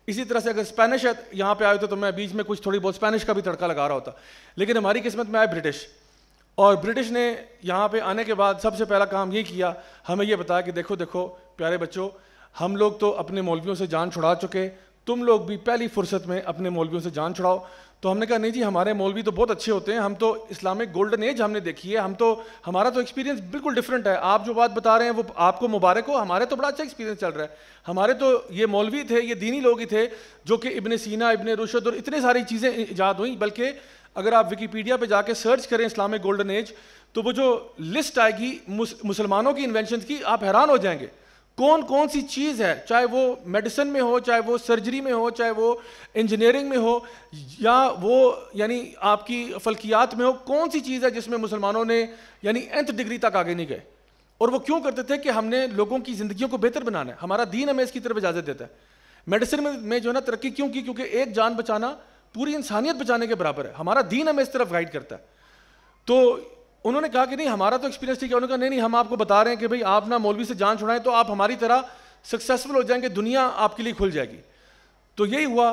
اسی طرح سے اگر اسپینش ہے یہاں پہ آئے تو میں بیچ میں کچھ تھوڑی بہت اسپینش کا بھی تڑکا لگا رہا ہوتا, لیکن ہماری قسمت میں آئے برٹش, اور برٹش نے یہاں پہ آنے کے بعد سب سے پہلا کام یہ کیا, ہمیں یہ بتایا کہ دیکھو دیکھو پیارے بچوں, ہم لوگ تو اپنے مولویوں سے جان چھڑا چکے, تم لوگ بھی پہلی فرصت میں اپنے مولویوں سے جان چھڑاؤ. تو ہم نے کہا نہیں جی, ہمارے مولوی تو بہت اچھے ہوتے ہیں, ہم تو اسلامک گولڈن ایج ہم نے دیکھی ہے, ہمارا تو ایکسپیرینس بالکل ڈفرینٹ ہے, آپ جو بات بتا رہے ہیں وہ آپ کو مبارک ہو, ہمارے تو بڑا اچھا ایکسپیرینس چل رہا ہے. ہمارے تو یہ مولوی تھے, یہ دینی لوگ ہی تھے جو کہ ابن سینا, ابن رشد اور اتنے ساری چیزیں ایجاد ہوئیں, بلکہ اگر آپ وکیپیڈیا پہ جا کے سرچ کریں اسلامک گولڈن ایج تو وہ جو لسٹ آئے گی مسلمانوں کی انوینشنز کی, آپ حیران ہو جائیں گے کون کون سی چیز ہے, چاہے وہ میڈیسن میں ہو, چاہے وہ سرجری میں ہو, چاہے وہ انجینئرنگ میں ہو, یا وہ یعنی آپ کی فلکیات میں ہو, کون سی چیز ہے جس میں مسلمانوں نے یعنی nth ڈگری تک آگے نہیں گئے. اور وہ کیوں کرتے تھے کہ ہم نے لوگوں کی زندگیوں کو بہتر بنانا ہے, ہمارا دین ہمیں اس کی طرف اجازت دیتا ہے. میڈیسن میں جو ہے نا ترقی کیوں کی, کیونکہ ایک جان بچانا پوری انسانیت بچانے کے برابر ہے, ہمارا دین ہمیں اس طرف گائیڈ کرتا ہے. تو انہوں نے کہا کہ نہیں ہمارا تو ایکسپیرینس ٹھیک ہے. انہوں نے کہا نہیں ہم آپ کو بتا رہے ہیں کہ بھئی آپ نہ مولوی سے جان چھڑائیں تو آپ ہماری طرح سکسیسفل ہو جائیں گے, دنیا آپ کے لیے کھل جائے گی. تو یہی ہوا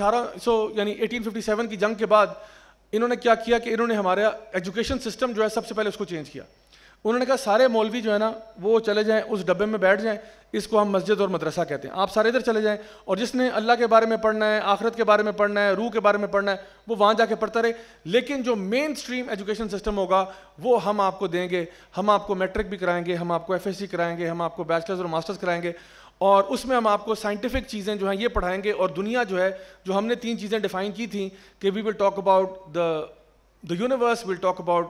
1857 کی جنگ کے بعد انہوں نے کیا کیا کہ انہوں نے ہمارا ایجوکیشن سسٹم جو ہے سب سے پہلے اس کو چینج کیا. انہوں نے کہا سارے مولوی جو ہے نا وہ چلے جائیں اس ڈبے میں بیٹھ جائیں, اس کو ہم مسجد اور مدرسہ کہتے ہیں, آپ سارے ادھر چلے جائیں, اور جس نے اللہ کے بارے میں پڑھنا ہے, آخرت کے بارے میں پڑھنا ہے, روح کے بارے میں پڑھنا ہے, وہ وہاں جا کے پڑھتا رہے. لیکن جو مین سٹریم ایجوکیشن سسٹم ہوگا وہ ہم آپ کو دیں گے, ہم آپ کو میٹرک بھی کرائیں گے, ہم آپ کو FSC کرائیں گے, ہم آپ کو بیچلرز اور ماسٹرز کرائیں گے, اور اس میں ہم آپ کو سائنٹیفک چیزیں جو ہیں یہ پڑھائیں گے. اور دنیا جو ہے جو ہم نے 3 چیزیں ڈیفائن کی تھیں کہ we will talk about the universe, will talk about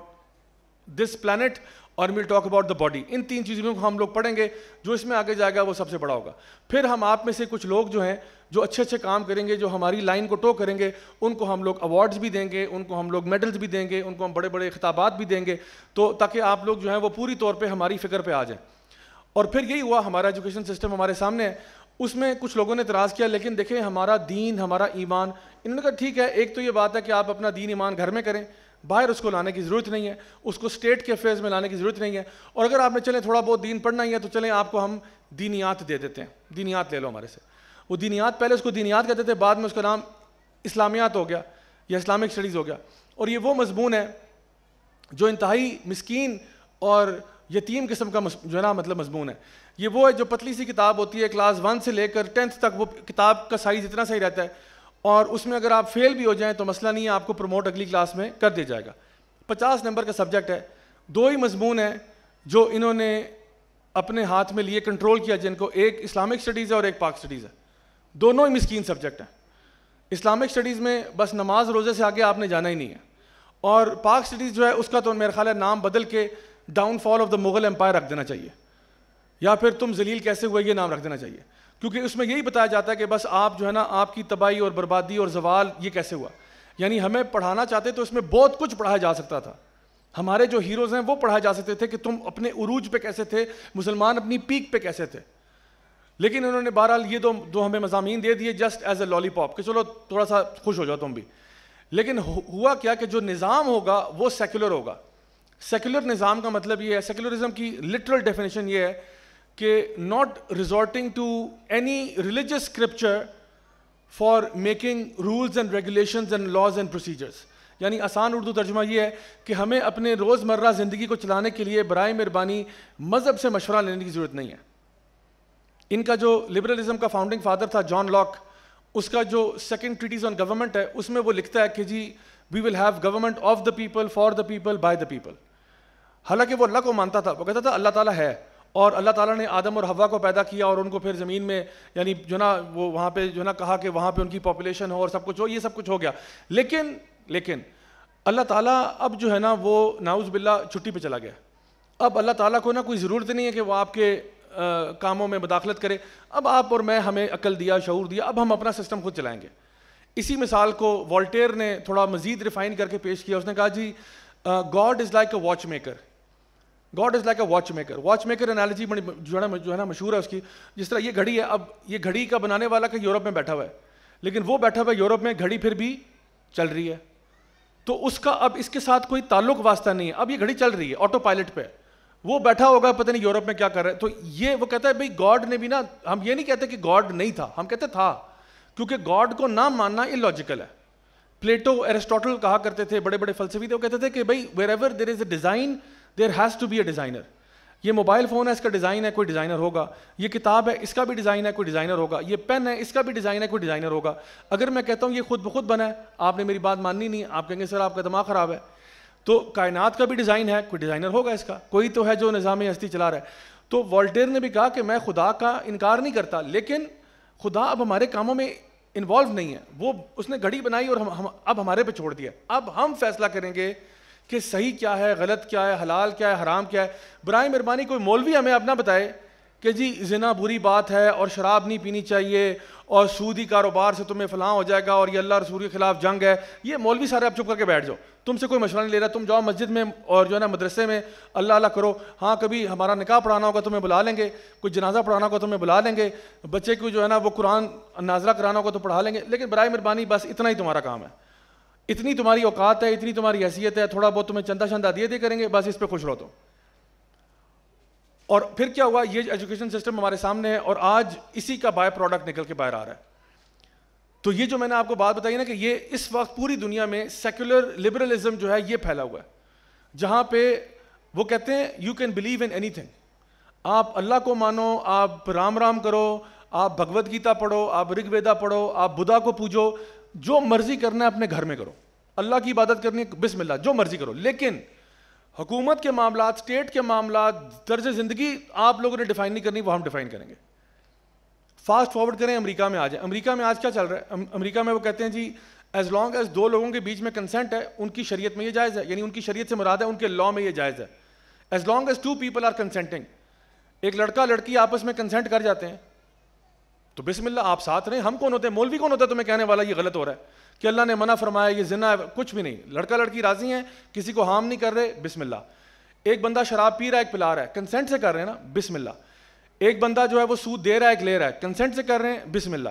this planet, اور we'll talk about the body. ان 3 چیزوں کو ہم لوگ پڑھیں گے, جو اس میں آگے جائے گا وہ سب سے بڑا ہوگا. پھر ہم آپ میں سے کچھ لوگ جو ہیں جو اچھے اچھے کام کریں گے, جو ہماری لائن کو ٹو کریں گے, ان کو ہم لوگ ایوارڈز بھی دیں گے, ان کو ہم لوگ میڈلز بھی دیں گے, ان کو ہم بڑے بڑے خطابات بھی دیں گے, تو تاکہ آپ لوگ جو ہیں وہ پوری طور پہ ہماری فکر پہ آ جائیں. اور پھر یہی ہوا, ہمارا ایجوکیشن سسٹم ہمارے سامنے ہے. اس میں کچھ لوگوں نے اعتراض کیا, لیکن دیکھیں ہمارا دین, ہمارا ایمان, انہوں نے کہا ٹھیک ہے, ایک تو یہ بات ہے کہ آپ اپنا دین ایمان گھر میں کریں, باہر اس کو لانے کی ضرورت نہیں ہے, اس کو اسٹیٹ کے افیئرز میں لانے کی ضرورت نہیں ہے. اور اگر آپ نے چلیں تھوڑا بہت دین پڑھنا ہی ہے تو چلیں آپ کو ہم دینیات دے دیتے ہیں, دینیات لے لو ہمارے سے. وہ دینیات پہلے اس کو دینیات کہتے تھے, بعد میں اس کا نام اسلامیات ہو گیا یا اسلامک اسٹڈیز ہو گیا. اور یہ وہ مضمون ہے جو انتہائی مسکین اور یتیم قسم کا جو ہے نا مطلب مضمون ہے. یہ وہ ہے جو پتلی سی کتاب ہوتی ہے, کلاس 1 سے لے کر 10th تک وہ کتاب کا سائز اتنا صحیح رہتا ہے, اور اس میں اگر آپ فیل بھی ہو جائیں تو مسئلہ نہیں ہے, آپ کو پروموٹ اگلی کلاس میں کر دیا جائے گا. 50 نمبر کا سبجیکٹ ہے. 2 ہی مضمون ہیں جو انہوں نے اپنے ہاتھ میں لیے, کنٹرول کیا, جن کو ایک اسلامک اسٹڈیز ہے اور ایک پاک اسٹڈیز ہے. دونوں ہی مسکین سبجیکٹ ہیں. اسلامک اسٹڈیز میں بس نماز روزے سے آگے آپ نے جانا ہی نہیں ہے, اور پاک اسٹڈیز جو ہے اس کا تو میرا خیال ہے نام بدل کے downfall of the Mughal empire رکھ دینا چاہیے, یا پھر تم ذلیل کیسے ہوئے یہ نام رکھ دینا چاہیے, کیونکہ اس میں یہی بتایا جاتا ہے کہ بس آپ جو ہے نا آپ کی تباہی اور بربادی اور زوال یہ کیسے ہوا. یعنی ہمیں پڑھانا چاہتے تو اس میں بہت کچھ پڑھایا جا سکتا تھا. ہمارے جو ہیروز ہیں وہ پڑھائے جا سکتے تھے کہ تم اپنے عروج پہ کیسے تھے, مسلمان اپنی پیک پہ کیسے تھے. لیکن انہوں نے بہرحال یہ دو ہمیں مضامین دے دیے just as a lollipop کہ چلو تھوڑا سا خوش ہو جاؤ تم بھی. لیکن ہوا کیا کہ جو نظام ہوگا وہ سیکولر ہوگا. سیکولر نظام کا مطلب یہ ہے, سیکولرزم کی لٹرل ڈیفینیشن یہ ہے کہ not resorting to any religious scripture for making rules and regulations and laws and procedures. یعنی آسان اردو ترجمہ یہ ہے کہ ہمیں اپنے روزمرہ زندگی کو چلانے کے لیے برائے مہربانی مذہب سے مشورہ لینے کی ضرورت نہیں ہے. ان کا جو لبرلزم کا فاؤنڈنگ فادر تھا جان لاک, اس کا جو 2nd ٹریٹیز آن گورنمنٹ ہے اس میں وہ لکھتا ہے کہ جی we will have government of the people, for the people, by the people. حالانکہ وہ اللہ کو مانتا تھا, وہ کہتا تھا اللہ تعالیٰ ہے, اور اللہ تعالیٰ نے آدم اور حوا کو پیدا کیا اور ان کو پھر زمین میں یعنی جو نا وہ وہاں پہ جو نا کہا کہ وہاں پہ ان کی پاپولیشن ہو اور سب کچھ ہو, یہ سب کچھ ہو گیا. لیکن اللہ تعالیٰ اب جو ہے نا وہ نعوذ باللہ چھٹی پہ چلا گیا. اب اللہ تعالیٰ کو نا کوئی ضرورت نہیں ہے کہ وہ آپ کے کاموں میں مداخلت کرے. اب آپ اور میں, ہمیں عقل دیا, شعور دیا, اب ہم اپنا سسٹم خود چلائیں گے. اسی مثال کو والٹیر نے تھوڑا مزید ریفائن کر کے پیش کیا. اس نے کہا جی God is like a watchmaker. God is like a watchmaker. Watchmaker analogy بڑی جو ہے نا مشہور ہے اس کی. جس طرح یہ گھڑی ہے, اب یہ گھڑی کا بنانے والا کہ یورپ میں بیٹھا ہوا ہے, لیکن وہ بیٹھا ہوا ہے یورپ میں, گھڑی پھر بھی چل رہی ہے. تو اس کا اب اس کے ساتھ کوئی تعلق واسطہ نہیں ہے. اب یہ گھڑی چل رہی ہے آٹو پائلٹ پہ, وہ بیٹھا ہوگا پتہ نہیں یورپ میں کیا کر رہا ہے. تو یہ وہ کہتا ہے بھئی گاڈ نے بھی نا, ہم یہ نہیں کہتے کہ گاڈ نہیں تھا, ہم کہتے تھا, کیونکہ گاڈ کو نہ ماننا illogical ہے. پلیٹو ایرسٹوٹل کہا کرتے تھے, بڑے بڑے فلسفی تھے, وہ کہتے تھے کہ بھائی wherever there is a design there has to be a designer. یہ موبائل فون ہے, اس کا ڈیزائن ہے, کوئی ڈیزائنر ہوگا. یہ کتاب ہے, اس کا بھی ڈیزائن ہے, کوئی ڈیزائنر ہوگا. یہ پین ہے, اس کا بھی ڈیزائن ہے, کوئی ڈیزائنر ہوگا. اگر میں کہتا ہوں یہ خود بخود بنا ہے, آپ نے میری بات ماننی نہیں, آپ کہیں گے سر آپ کا دماغ خراب ہے. تو کائنات کا بھی ڈیزائن ہے, کوئی ڈیزائنر ہوگا اس کا, کوئی تو ہے جو نظام ہستی چلا رہا ہے. تو والٹیر نے بھی کہا کہ میں خدا کا انکار نہیں کرتا, لیکن خدا اب ہمارے کاموں میں انوالو نہیں ہے. وہ اس نے گھڑی بنائی اور اب ہمارے پہ چھوڑ دیا. اب ہم فیصلہ کریں گے کہ صحیح کیا ہے, غلط کیا ہے, حلال کیا ہے, حرام کیا ہے. برائے مہربانی کوئی مولوی ہمیں اب نہ بتائے کہ جی زنا بری بات ہے اور شراب نہیں پینی چاہیے اور سودی کاروبار سے تمہیں فلاں ہو جائے گا اور یہ اللہ رسول کے خلاف جنگ ہے. یہ مولوی سارے اب چپ کر کے بیٹھ جاؤ, تم سے کوئی مشورہ نہیں لے رہا. تم جاؤ مسجد میں اور جو ہے نا مدرسے میں اللہ اللہ کرو. ہاں کبھی ہمارا نکاح پڑھانا ہوگا تمہیں بلا لیں گے, کوئی جنازہ پڑھانا ہوگا تمہیں بلا لیں گے, بچے کو جو ہے نا وہ قرآن نازلہ کرانا ہوگا تو پڑھا لیں گے. لیکن برائے مہربانی بس اتنا ہی تمہارا کام ہے, اتنی تمہاری اوقات ہے, اتنی تمہاری حیثیت ہے, تھوڑا بہت تمہیں چندہ شندہ دے کریں گے, بس اس پہ خوش رہو تو. اور پھر کیا ہوا, یہ ایجوکیشن سسٹم ہمارے سامنے ہے اور آج اسی کا بائی پروڈکٹ نکل کے باہر آ رہا ہے. تو یہ جو میں نے آپ کو بات بتائی نا کہ یہ اس وقت پوری دنیا میں سیکولر لبرلزم جو ہے یہ پھیلا ہوا ہے, جہاں پہ وہ کہتے ہیں you can believe in anything. آپ اللہ کو مانو, آپ رام رام کرو, آپ بھگوت گیتا پڑھو, آپ رگ ویدا پڑھو, آپ بدھا کو پوجو, جو مرضی کرنا ہے اپنے گھر میں کرو, اللہ کی عبادت کرنی ہے بسم اللہ جو مرضی کرو. لیکن حکومت کے معاملات, اسٹیٹ کے معاملات, طرز زندگی آپ لوگوں نے ڈیفائن نہیں کرنی, وہ ہم ڈیفائن کریں گے. فاسٹ فارورڈ کریں امریکہ میں آ جائیں. امریکہ میں آج کیا چل رہا ہے, امریکہ میں وہ کہتے ہیں جی ایز لانگ ایز دو لوگوں کے بیچ میں کنسنٹ ہے ان کی شریعت میں یہ جائز ہے, یعنی ان کی شریعت سے مراد ہے ان کے لاء میں یہ جائز ہے. As long as two people are consenting, ایک لڑکا لڑکی آپس میں کنسنٹ کر جاتے ہیں تو بسم اللہ آپ ساتھ رہیں. ہم کون ہوتے ہیں, مولوی کون ہوتا ہے تمہیں کہنے والا یہ غلط ہو رہا ہے کہ اللہ نے منع فرمایا یہ زنا ہے؟ کچھ بھی نہیں, لڑکا لڑکی راضی ہیں, کسی کو ہارم نہیں کر رہے, بسم اللہ. ایک بندہ شراب پی رہا ہے, ایک پلا رہا ہے, کنسنٹ سے کر رہے ہیں نا, بسم اللہ. ایک بندہ جو ہے وہ سود دے رہا ہے, ایک لے رہا ہے, کنسنٹ سے کر رہے ہیں, بسم اللہ.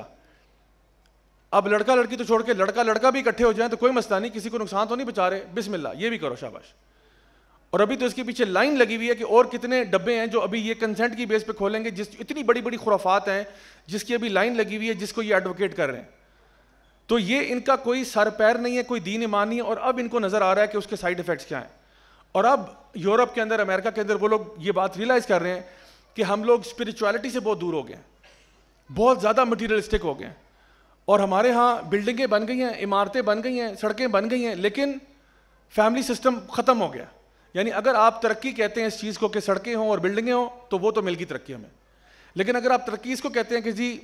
اب لڑکا لڑکی تو چھوڑ کے لڑکا لڑکا بھی اکٹھے ہو جائیں تو کوئی مسئلہ نہیں, کسی کو نقصان تو نہیں بچا رہے, بسم اللہ, یہ بھی کرو, شاباش. اور ابھی تو اس کے پیچھے لائن لگی ہوئی ہے کہ اور کتنے ڈبے ہیں جو ابھی یہ کنسنٹ کی بیس پہ کھولیں گے, جس اتنی بڑی بڑی خرافات ہیں جس کی ابھی لائن لگی ہوئی ہے, جس کو یہ ایڈوکیٹ کر رہے ہیں. تو یہ ان کا کوئی سر پیر نہیں ہے, کوئی دین ایمان نہیں ہے, اور اب ان کو نظر آ رہا ہے کہ اس کے سائیڈ ایفیکٹس کیا ہیں. اور اب یورپ کے اندر, امریکہ کے اندر وہ لوگ یہ بات ریئلائز کر رہے ہیں کہ ہم لوگ اسپرچولیٹی سے بہت دور ہو گئے ہیں, بہت زیادہ مٹیریلسٹک ہو گئے ہیں, اور ہمارے ہاں بلڈنگیں بن گئی ہیں, عمارتیں بن گئی ہیں, سڑکیں بن گئی ہیں, لیکن فیملی سسٹم ختم ہو گیا. یعنی اگر آپ ترقی کہتے ہیں اس چیز کو کہ سڑکیں ہوں اور بلڈنگیں ہوں تو وہ تو مل گئی ترقی ہمیں, لیکن اگر آپ ترقی اس کو کہتے ہیں کہ جی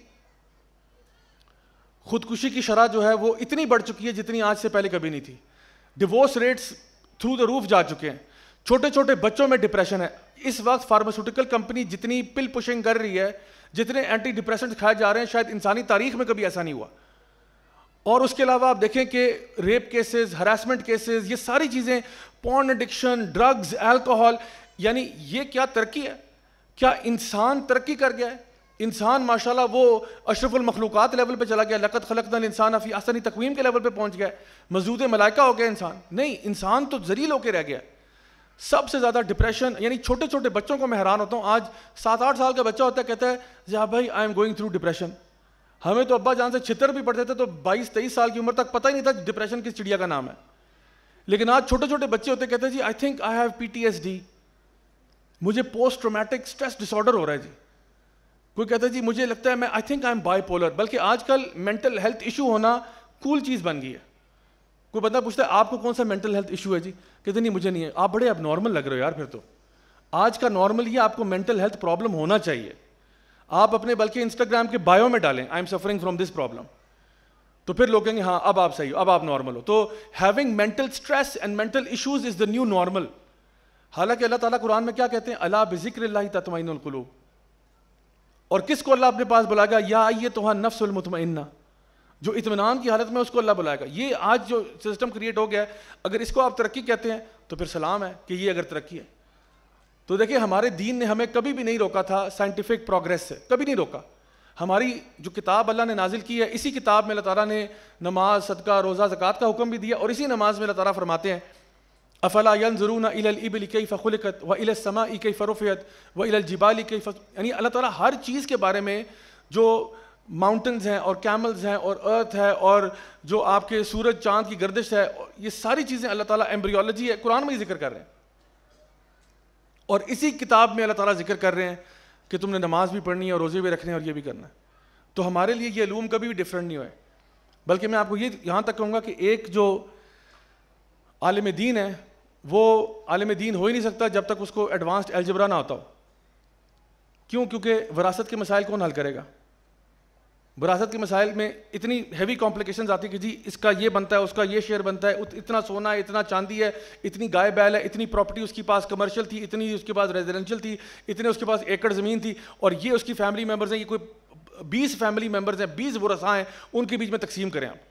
خودکشی کی شرح جو ہے وہ اتنی بڑھ چکی ہے جتنی آج سے پہلے کبھی نہیں تھی, divorce rates through the roof جا چکے ہیں, چھوٹے چھوٹے بچوں میں ڈپریشن ہے. اس وقت فارماسیوٹیکل کمپنی جتنی پل پشنگ کر رہی ہے, جتنے اینٹی ڈپریسنٹ کھائے جا رہے ہیں, شاید انسانی تاریخ میں کبھی ایسا نہیں ہوا. اور اس کے علاوہ آپ دیکھیں کہ ریپ کیسز, ہراسمنٹ کیسز, یہ ساری چیزیں, پورن ایڈکشن, ڈرگز, الکوہول, یعنی یہ کیا ترقی ہے؟ کیا انسان ترقی کر گیا ہے؟ انسان ماشاءاللہ وہ اشرف المخلوقات لیول پہ چلا گیا, لقد خلقنا الانسان فی احسن تقویم کے لیول پہ پہنچ گیا, مزدود ملائکہ ہو گیا انسان. نہیں, انسان تو ذلیل ہو کے رہ گیا. سب سے زیادہ ڈپریشن, یعنی چھوٹے چھوٹے بچوں کو میں حیران ہوتا ہوں, آج 7-8 سال کا بچہ ہوتا ہے, کہتا ہے جی بھائی I am going through depression. ہمیں تو ابا جان سے چھتر بھی پڑتے تھے تو 22-23 سال کی عمر تک پتہ ہی نہیں تھا ڈپریشن کس چڑیا کا نام ہے. لیکن آج چھوٹے چھوٹے بچے ہوتے کہتے ہیں جی I think I have PTSD, مجھے post traumatic stress disorder ہو رہا ہے جی. کوئی کہتا ہے جی مجھے لگتا ہے میں I think I am bipolar. بلکہ آج کل مینٹل ہیلتھ ایشو ہونا کول چیز بن گئی ہے. کوئی بندہ پوچھتا ہے آپ کو کون سا مینٹل ہیلتھ ایشو ہے جی, کہتے نہیں مجھے نہیں ہے. آپ بڑے اب نارمل لگ رہے ہو یار. پھر تو آج کا نارمل یہ آپ کو مینٹل ہیلتھ پرابلم ہونا چاہیے. آپ اپنے بلکہ انسٹاگرام کے بایو میں ڈالیں I am suffering from this problem, تو پھر لوگ کہیں گے ہاں اب آپ صحیح ہو, اب آپ نارمل ہو. تو having mental stress and mental issues is the new normal. حالانکہ اللہ تعالیٰ قرآن میں کیا کہتے ہیں, الا بذکر اللہ تطمئن القلوب. اور کس کو اللہ اپنے پاس بلائے گا, یا ایتھا نفس المطمئنہ, جو اطمینان کی حالت میں اس کو اللہ بلائے گا. یہ آج جو سسٹم کریٹ ہو گیا ہے, اگر اس کو آپ ترقی کہتے ہیں تو پھر سلام ہے کہ یہ اگر ترقی ہے. تو دیکھیں ہمارے دین نے ہمیں کبھی بھی نہیں روکا تھا سائنٹیفک پروگریس سے, کبھی نہیں روکا. ہماری جو کتاب اللہ نے نازل کی ہے, اسی کتاب میں اللہ تعالیٰ نے نماز, صدقہ, روزہ, زکوٰۃ کا حکم بھی دیا. اور اسی نماز میں اللہ تعالیٰ فرماتے ہیں افلا ينظرون الى الابل كيف خلقت والى السماء كيف رفعت والى الجبال كيف, یعنی اللہ تعالیٰ ہر چیز کے بارے میں جو ماؤنٹنز ہیں اور کیملز ہیں اور ارتھ ہے اور جو آپ کے سورج چاند کی گردش ہے, یہ ساری چیزیں اللہ تعالیٰ ایمبریولوجی ہے, قرآن میں ہی ذکر کر رہے ہیں. اور اسی کتاب میں اللہ تعالیٰ ذکر کر رہے ہیں کہ تم نے نماز بھی پڑھنی ہے اور روزے بھی رکھنے ہیں اور یہ بھی کرنا ہے. تو ہمارے لیے یہ علوم کبھی بھی ڈفرینٹ نہیں ہوئے, بلکہ میں آپ کو یہ یہاں تک کہوں گا کہ ایک جو عالم دین ہے وہ عالم دین ہو ہی نہیں سکتا جب تک اس کو ایڈوانسڈ الجبرا نہ ہوتا ہو. کیوں؟ کیونکہ وراثت کے مسائل کون حل کرے گا؟ وراثت کے مسائل میں اتنی ہیوی کمپلیکیشنز آتی کہ جی اس کا یہ بنتا ہے, اس کا یہ شیئر بنتا ہے, اتنا سونا ہے, اتنا چاندی ہے, اتنی گائے بیل ہے, اتنی پراپرٹی اس کے پاس کمرشل تھی, اتنی اس کے پاس ریزیڈنشل تھی, اتنے اس کے پاس ایکڑ زمین تھی, اور یہ اس کی فیملی ممبرز ہیں, یہ کوئی 20 فیملی ممبرز ہیں, 20 ورثاء ہیں, ان کے بیچ میں تقسیم کریں آپ.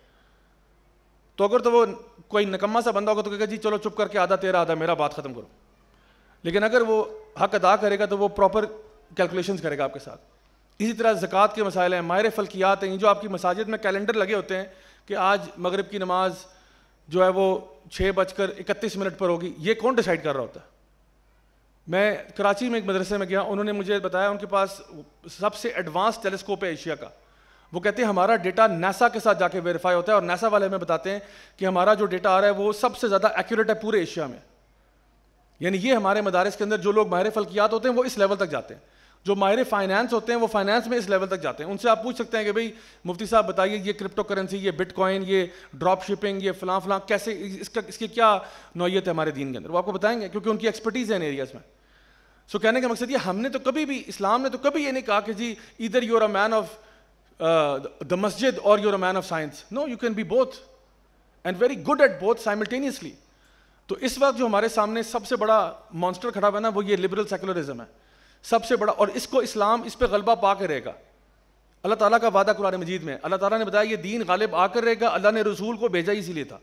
تو اگر تو وہ کوئی نکما سا بندہ ہوگا تو کہے گا جی چلو چپ کر کے آدھا تیرا آدھا میرا, بات ختم کرو. لیکن اگر وہ حق ادا کرے گا تو وہ پراپر کیلکولیشنز کرے گا آپ کے ساتھ. اسی طرح زکوٰۃ کے مسائل ہیں, ماہر فلکیات ہیں, جو آپ کی مساجد میں کیلنڈر لگے ہوتے ہیں کہ آج مغرب کی نماز جو ہے وہ 6:31 پر ہوگی, یہ کون ڈیسائیڈ کر رہا ہوتا ہے؟ میں کراچی میں ایک مدرسے میں گیا, انہوں نے مجھے بتایا ان کے پاس سب سے ایڈوانس ٹیلیسکوپ ہے ایشیا کا. وہ کہتے ہیں ہمارا ڈیٹا ناسا کے ساتھ جا کے ویریفائی ہوتا ہے, اور ناسا والے ہمیں بتاتے ہیں کہ ہمارا جو ڈیٹا آ رہا ہے وہ سب سے زیادہ ایکوریٹ ہے پورے ایشیا میں. یعنی یہ ہمارے مدارس کے اندر جو لوگ ماہر فلکیات ہوتے ہیں وہ اس لیول تک جاتے ہیں, جو ماہر فائنانس ہوتے ہیں وہ فائنانس میں اس لیول تک جاتے ہیں. ان سے آپ پوچھ سکتے ہیں کہ بھئی مفتی صاحب بتائیے یہ کرپٹو کرنسی, یہ بٹ کوائن, یہ ڈراپ شپنگ, یہ فلاں فلاں کیسے, اس کی کیا نوعیت ہے ہمارے دین کے اندر, وہ آپ کو بتائیں گے کیونکہ ان کی ایکسپرٹیز ہے ان ایریاز میں. سو کہنے کا مقصد یہ, ہم نے تو کبھی بھی, اسلام نے تو کبھی یہ نہیں کہا کہ جی either you are a man of the masjid or you're a man of science. No, you can be both and very good at both simultaneously. تو اس وقت جو ہمارے سامنے سب سے بڑا مانسٹر کھڑا ہوا ہے نا, وہ یہ لبرل سیکولرزم ہے, سب سے بڑا, اور اس کو اسلام اس پہ غلبہ پا کے رہے گا. اللہ تعالیٰ کا وعدہ قرآن مجید میں, اللہ تعالیٰ نے بتایا یہ دین غالب آ کر رہے گا. اللہ نے رسول کو بھیجا اسی لیے تھا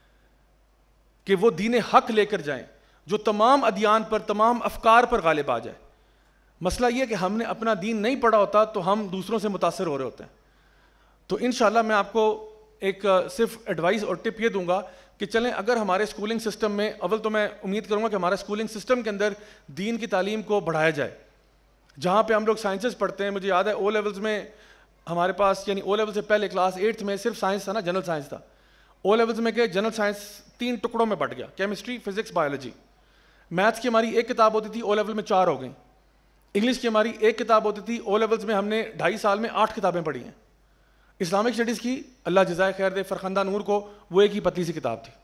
کہ وہ دین حق لے کر جائیں جو تمام ادیان پر, تمام افکار پر غالب آ جائے. مسئلہ یہ کہ ہم نے اپنا دین نہیں پڑھا ہوتا تو ہم دوسروں سے متاثر ہو رہے ہوتے ہیں. تو انشاءاللہ میں آپ کو ایک صرف ایڈوائز اور ٹپ یہ دوں گا کہ چلیں اگر ہمارے اسکولنگ سسٹم میں, اول تو میں امید کروں گا کہ ہمارا اسکولنگ سسٹم کے اندر دین کی تعلیم کو بڑھایا جائے. جہاں پہ ہم لوگ سائنسز پڑھتے ہیں, مجھے یاد ہے او لیولز میں ہمارے پاس, یعنی او لیول سے پہلے کلاس 8 میں صرف سائنس تھا نا, جنرل سائنس تھا. او لیولز میں کہ جنرل سائنس 3 ٹکڑوں میں بٹ گیا, کیمسٹری, فزکس, بایولوجی. میتھس کی ہماری ایک کتاب ہوتی تھی, او لیول میں 4 ہو گئیں. انگلش کی ہماری ایک کتاب ہوتی تھی, او لیولز میں ہم نے 2.5 سال میں 8 کتابیں پڑھی ہیں. اسلامک اسٹڈیز کی اللہ جزائے خیر دے فرخندہ نور کو, وہ ایک ہی پتلی سی کتاب تھی,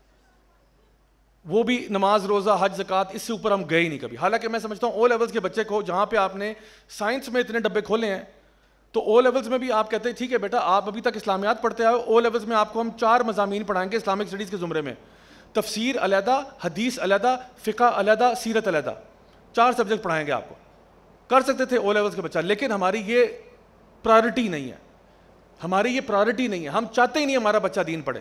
وہ بھی نماز, روزہ, حج, زکوٰۃ, اس سے اوپر ہم گئے ہی نہیں کبھی. حالانکہ میں سمجھتا ہوں او لیولز کے بچے کو, جہاں پہ آپ نے سائنس میں اتنے ڈبے کھولے ہیں, تو او لیولز میں بھی آپ کہتے ہیں ٹھیک ہے بیٹا آپ ابھی تک اسلامیات پڑھتے آئے ہو, او لیولز میں آپ کو ہم 4 مضامین پڑھائیں گے اسلامک اسٹڈیز کے زمرے میں, تفسیر علیحدہ, حدیث علیحدہ, فقہ علیحدہ, سیرت علیحدہ, 4 سبجیکٹ پڑھائیں گے آپ کو. کر سکتے تھے او لیولز کے بچہ, لیکن ہماری یہ پرائرٹی نہیں ہے, ہماری یہ پرائرٹی نہیں ہے, ہم چاہتے ہی نہیں ہمارا بچہ دین پڑھے.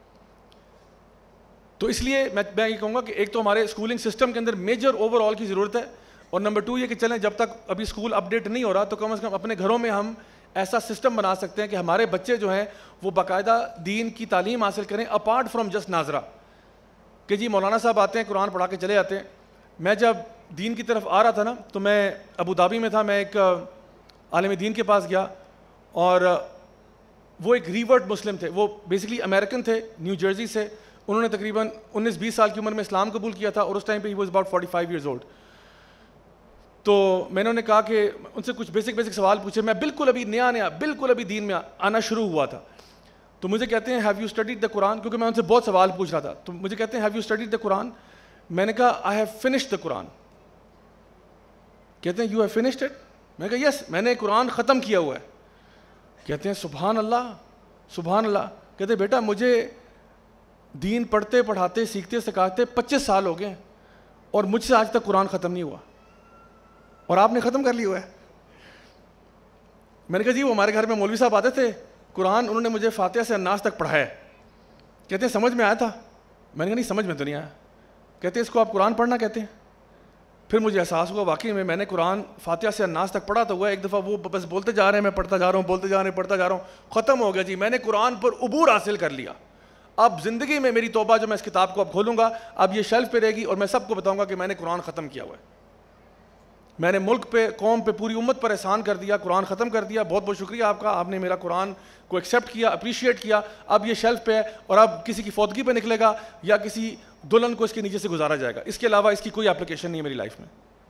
تو اس لیے میں یہ کہوں گا کہ ایک تو ہمارے اسکولنگ سسٹم کے اندر میجر اوور آل کی ضرورت ہے, اور نمبر 2 یہ کہ چلیں جب تک ابھی اسکول اپ ڈیٹ نہیں ہو رہا تو کم از کم اپنے گھروں میں ہم ایسا سسٹم بنا سکتے ہیں کہ ہمارے بچے جو ہیں وہ باقاعدہ دین کی تعلیم حاصل کریں اپارٹ فرام جسٹ ناظرہ, کہ جی مولانا صاحب آتے ہیں قرآن پڑھا کے چلے جاتے ہیں. میں جب دین کی طرف آ رہا تھا نا تو میں ابو دھابی میں تھا, میں ایک عالم دین کے پاس گیا, اور وہ ایک ریورٹ مسلم تھے, وہ بیسکلی امریکن تھے, نیو جرسی سے. انہوں نے تقریباً 19-20 سال کی عمر میں اسلام قبول کیا تھا, اور اس ٹائم پہ he was about 45 years old. تو میں نے کہا کہ ان سے کچھ بیسک سوال پوچھے, میں بالکل ابھی نیا بالکل ابھی دین میں آنا شروع ہوا تھا. تو مجھے کہتے ہیں have you studied the Quran, کیونکہ میں ان سے بہت سوال پوچھ رہا تھا. تو مجھے کہتے ہیں have you studied the Quran. میں نے کہا آئی ہیو فنشڈ دا قرآن. کہتے ہیں یو ہیو فنشڈ اٹ. میں نے کہا یس, میں نے قرآن ختم کیا ہوا ہے. کہتے ہیں سبحان اللہ سبحان اللہ. کہتے ہیں بیٹا مجھے دین پڑھتے پڑھاتے سیکھتے سکھاتے 25 سال ہو گئے, اور مجھ سے آج تک قرآن ختم نہیں ہوا, اور آپ نے ختم کر لیا ہوا ہے. میں نے کہا جی وہ ہمارے گھر میں مولوی صاحب آتے تھے, قرآن انہوں نے مجھے فاتحہ سے الناس تک پڑھایا ہے. کہتے ہیں سمجھ میں آیا تھا. میں نے کہا نہیں سمجھ میں تو نہیں آیا. کہتے ہیں اس کو آپ قرآن پڑھنا کہتے ہیں. پھر مجھے احساس ہوا واقعی میں نے قرآن فاتحہ سے الناس تک پڑھا تو ہوا. ایک دفعہ وہ بس بولتے جا رہے ہیں, میں پڑھتا جا رہا ہوں, بولتے جا رہے ہیں, پڑھتا جا رہا ہوں, ختم ہو گیا جی, میں نے قرآن پر عبور حاصل کر لیا. اب زندگی میں میری توبہ جو میں اس کتاب کو اب کھولوں گا, اب یہ شیلف پہ رہے گی, اور میں سب کو بتاؤں گا کہ میں نے قرآن ختم کیا ہوا ہے. میں نے ملک پہ، قوم پہ، پوری امت پر احسان کر دیا، قرآن ختم کر دیا. بہت بہت شکریہ آپ کا، آپ نے میرا قرآن کو ایکسیپٹ کیا، اپریشیٹ کیا. اب یہ شیلف پہ ہے اور اب کسی کی فوتگی پہ نکلے گا یا کسی دلہن کو اس کے نیچے سے گزارا جائے گا. اس کے علاوہ اس کی کوئی اپلیکیشن نہیں ہے میری لائف میں.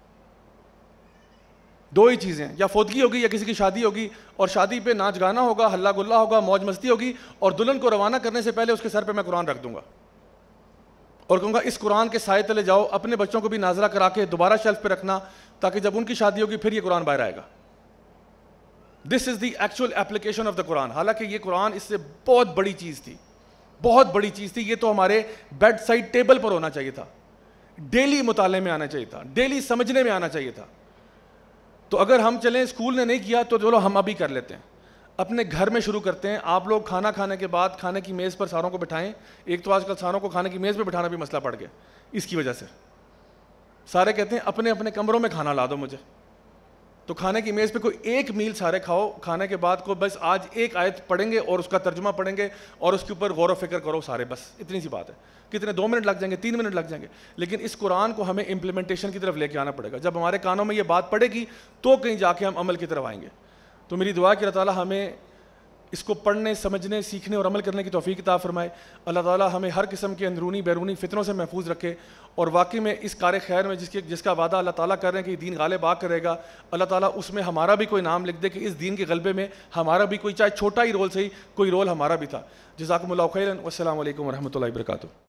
دو ہی چیزیں ہیں، یا فوتگی ہوگی یا کسی کی شادی ہوگی، اور شادی پہ ناچ گانا ہوگا، ہلا گلا ہوگا، موج مستی ہوگی، اور دلہن کو روانہ کرنے سے پہلے اس کے سر پہ میں قرآن رکھ دوں گا اور کہوں گا اس قرآن کے سائے تلے جاؤ. اپنے بچوں کو بھی ناظرہ کرا کے دوبارہ شیلف پہ رکھنا تاکہ جب ان کی شادی ہوگی پھر یہ قرآن باہر آئے گا. This is the actual application of the Quran. حالانکہ یہ قرآن اس سے بہت بڑی چیز تھی، بہت بڑی چیز تھی. یہ تو ہمارے بیڈ سائڈ ٹیبل پر ہونا چاہیے تھا، ڈیلی مطالعے میں آنا چاہیے تھا، ڈیلی سمجھنے میں آنا چاہیے تھا. تو اگر ہم چلیں اسکول نے نہیں کیا تو چلو ہم ابھی کر لیتے ہیں، اپنے گھر میں شروع کرتے ہیں. آپ لوگ کھانا کھانے کے بعد کھانے کی میز پر ساروں کو بٹھائیں. ایک تو آج کل ساروں کو کھانے کی میز پہ بٹھانا بھی مسئلہ پڑ گیا اس کی وجہ سے. سارے کہتے ہیں اپنے اپنے کمروں میں کھانا لا دو مجھے. تو کھانے کی میز پہ کوئی ایک میل سارے کھاؤ، کھانے کے بعد کو بس آج ایک آیت پڑھیں گے اور اس کا ترجمہ پڑھیں گے اور اس کے اوپر غور و فکر کرو سارے. بس اتنی سی بات ہے. کتنے 2 منٹ لگ جائیں گے، 3 منٹ لگ جائیں گے، لیکن اس قرآن کو ہمیں امپلیمنٹیشن کی طرف لے کے آنا پڑے گا. جب ہمارے کانوں میں یہ بات پڑے گی تو کہیں جا کے ہم عمل کی طرف آئیں گے. تو میری دعا کہ اللہ تعالیٰ ہمیں اس کو پڑھنے، سمجھنے، سیکھنے اور عمل کرنے کی توفیق عطا فرمائے. اللہ تعالیٰ ہمیں ہر قسم کے اندرونی بیرونی فتنوں سے محفوظ رکھے، اور واقعی میں اس کار خیر میں جس کا وعدہ اللہ تعالیٰ کر رہے ہیں کہ یہ دین غالب آ کرے گا، اللہ تعالیٰ اس میں ہمارا بھی کوئی نام لکھ دے کہ اس دین کے غلبے میں ہمارا بھی کوئی، چاہے چھوٹا ہی رول صحیح، کوئی رول ہمارا بھی تھا. جزاکم اللہ خیرا، والسلام علیکم ورحمۃ اللہ وبرکاتہ.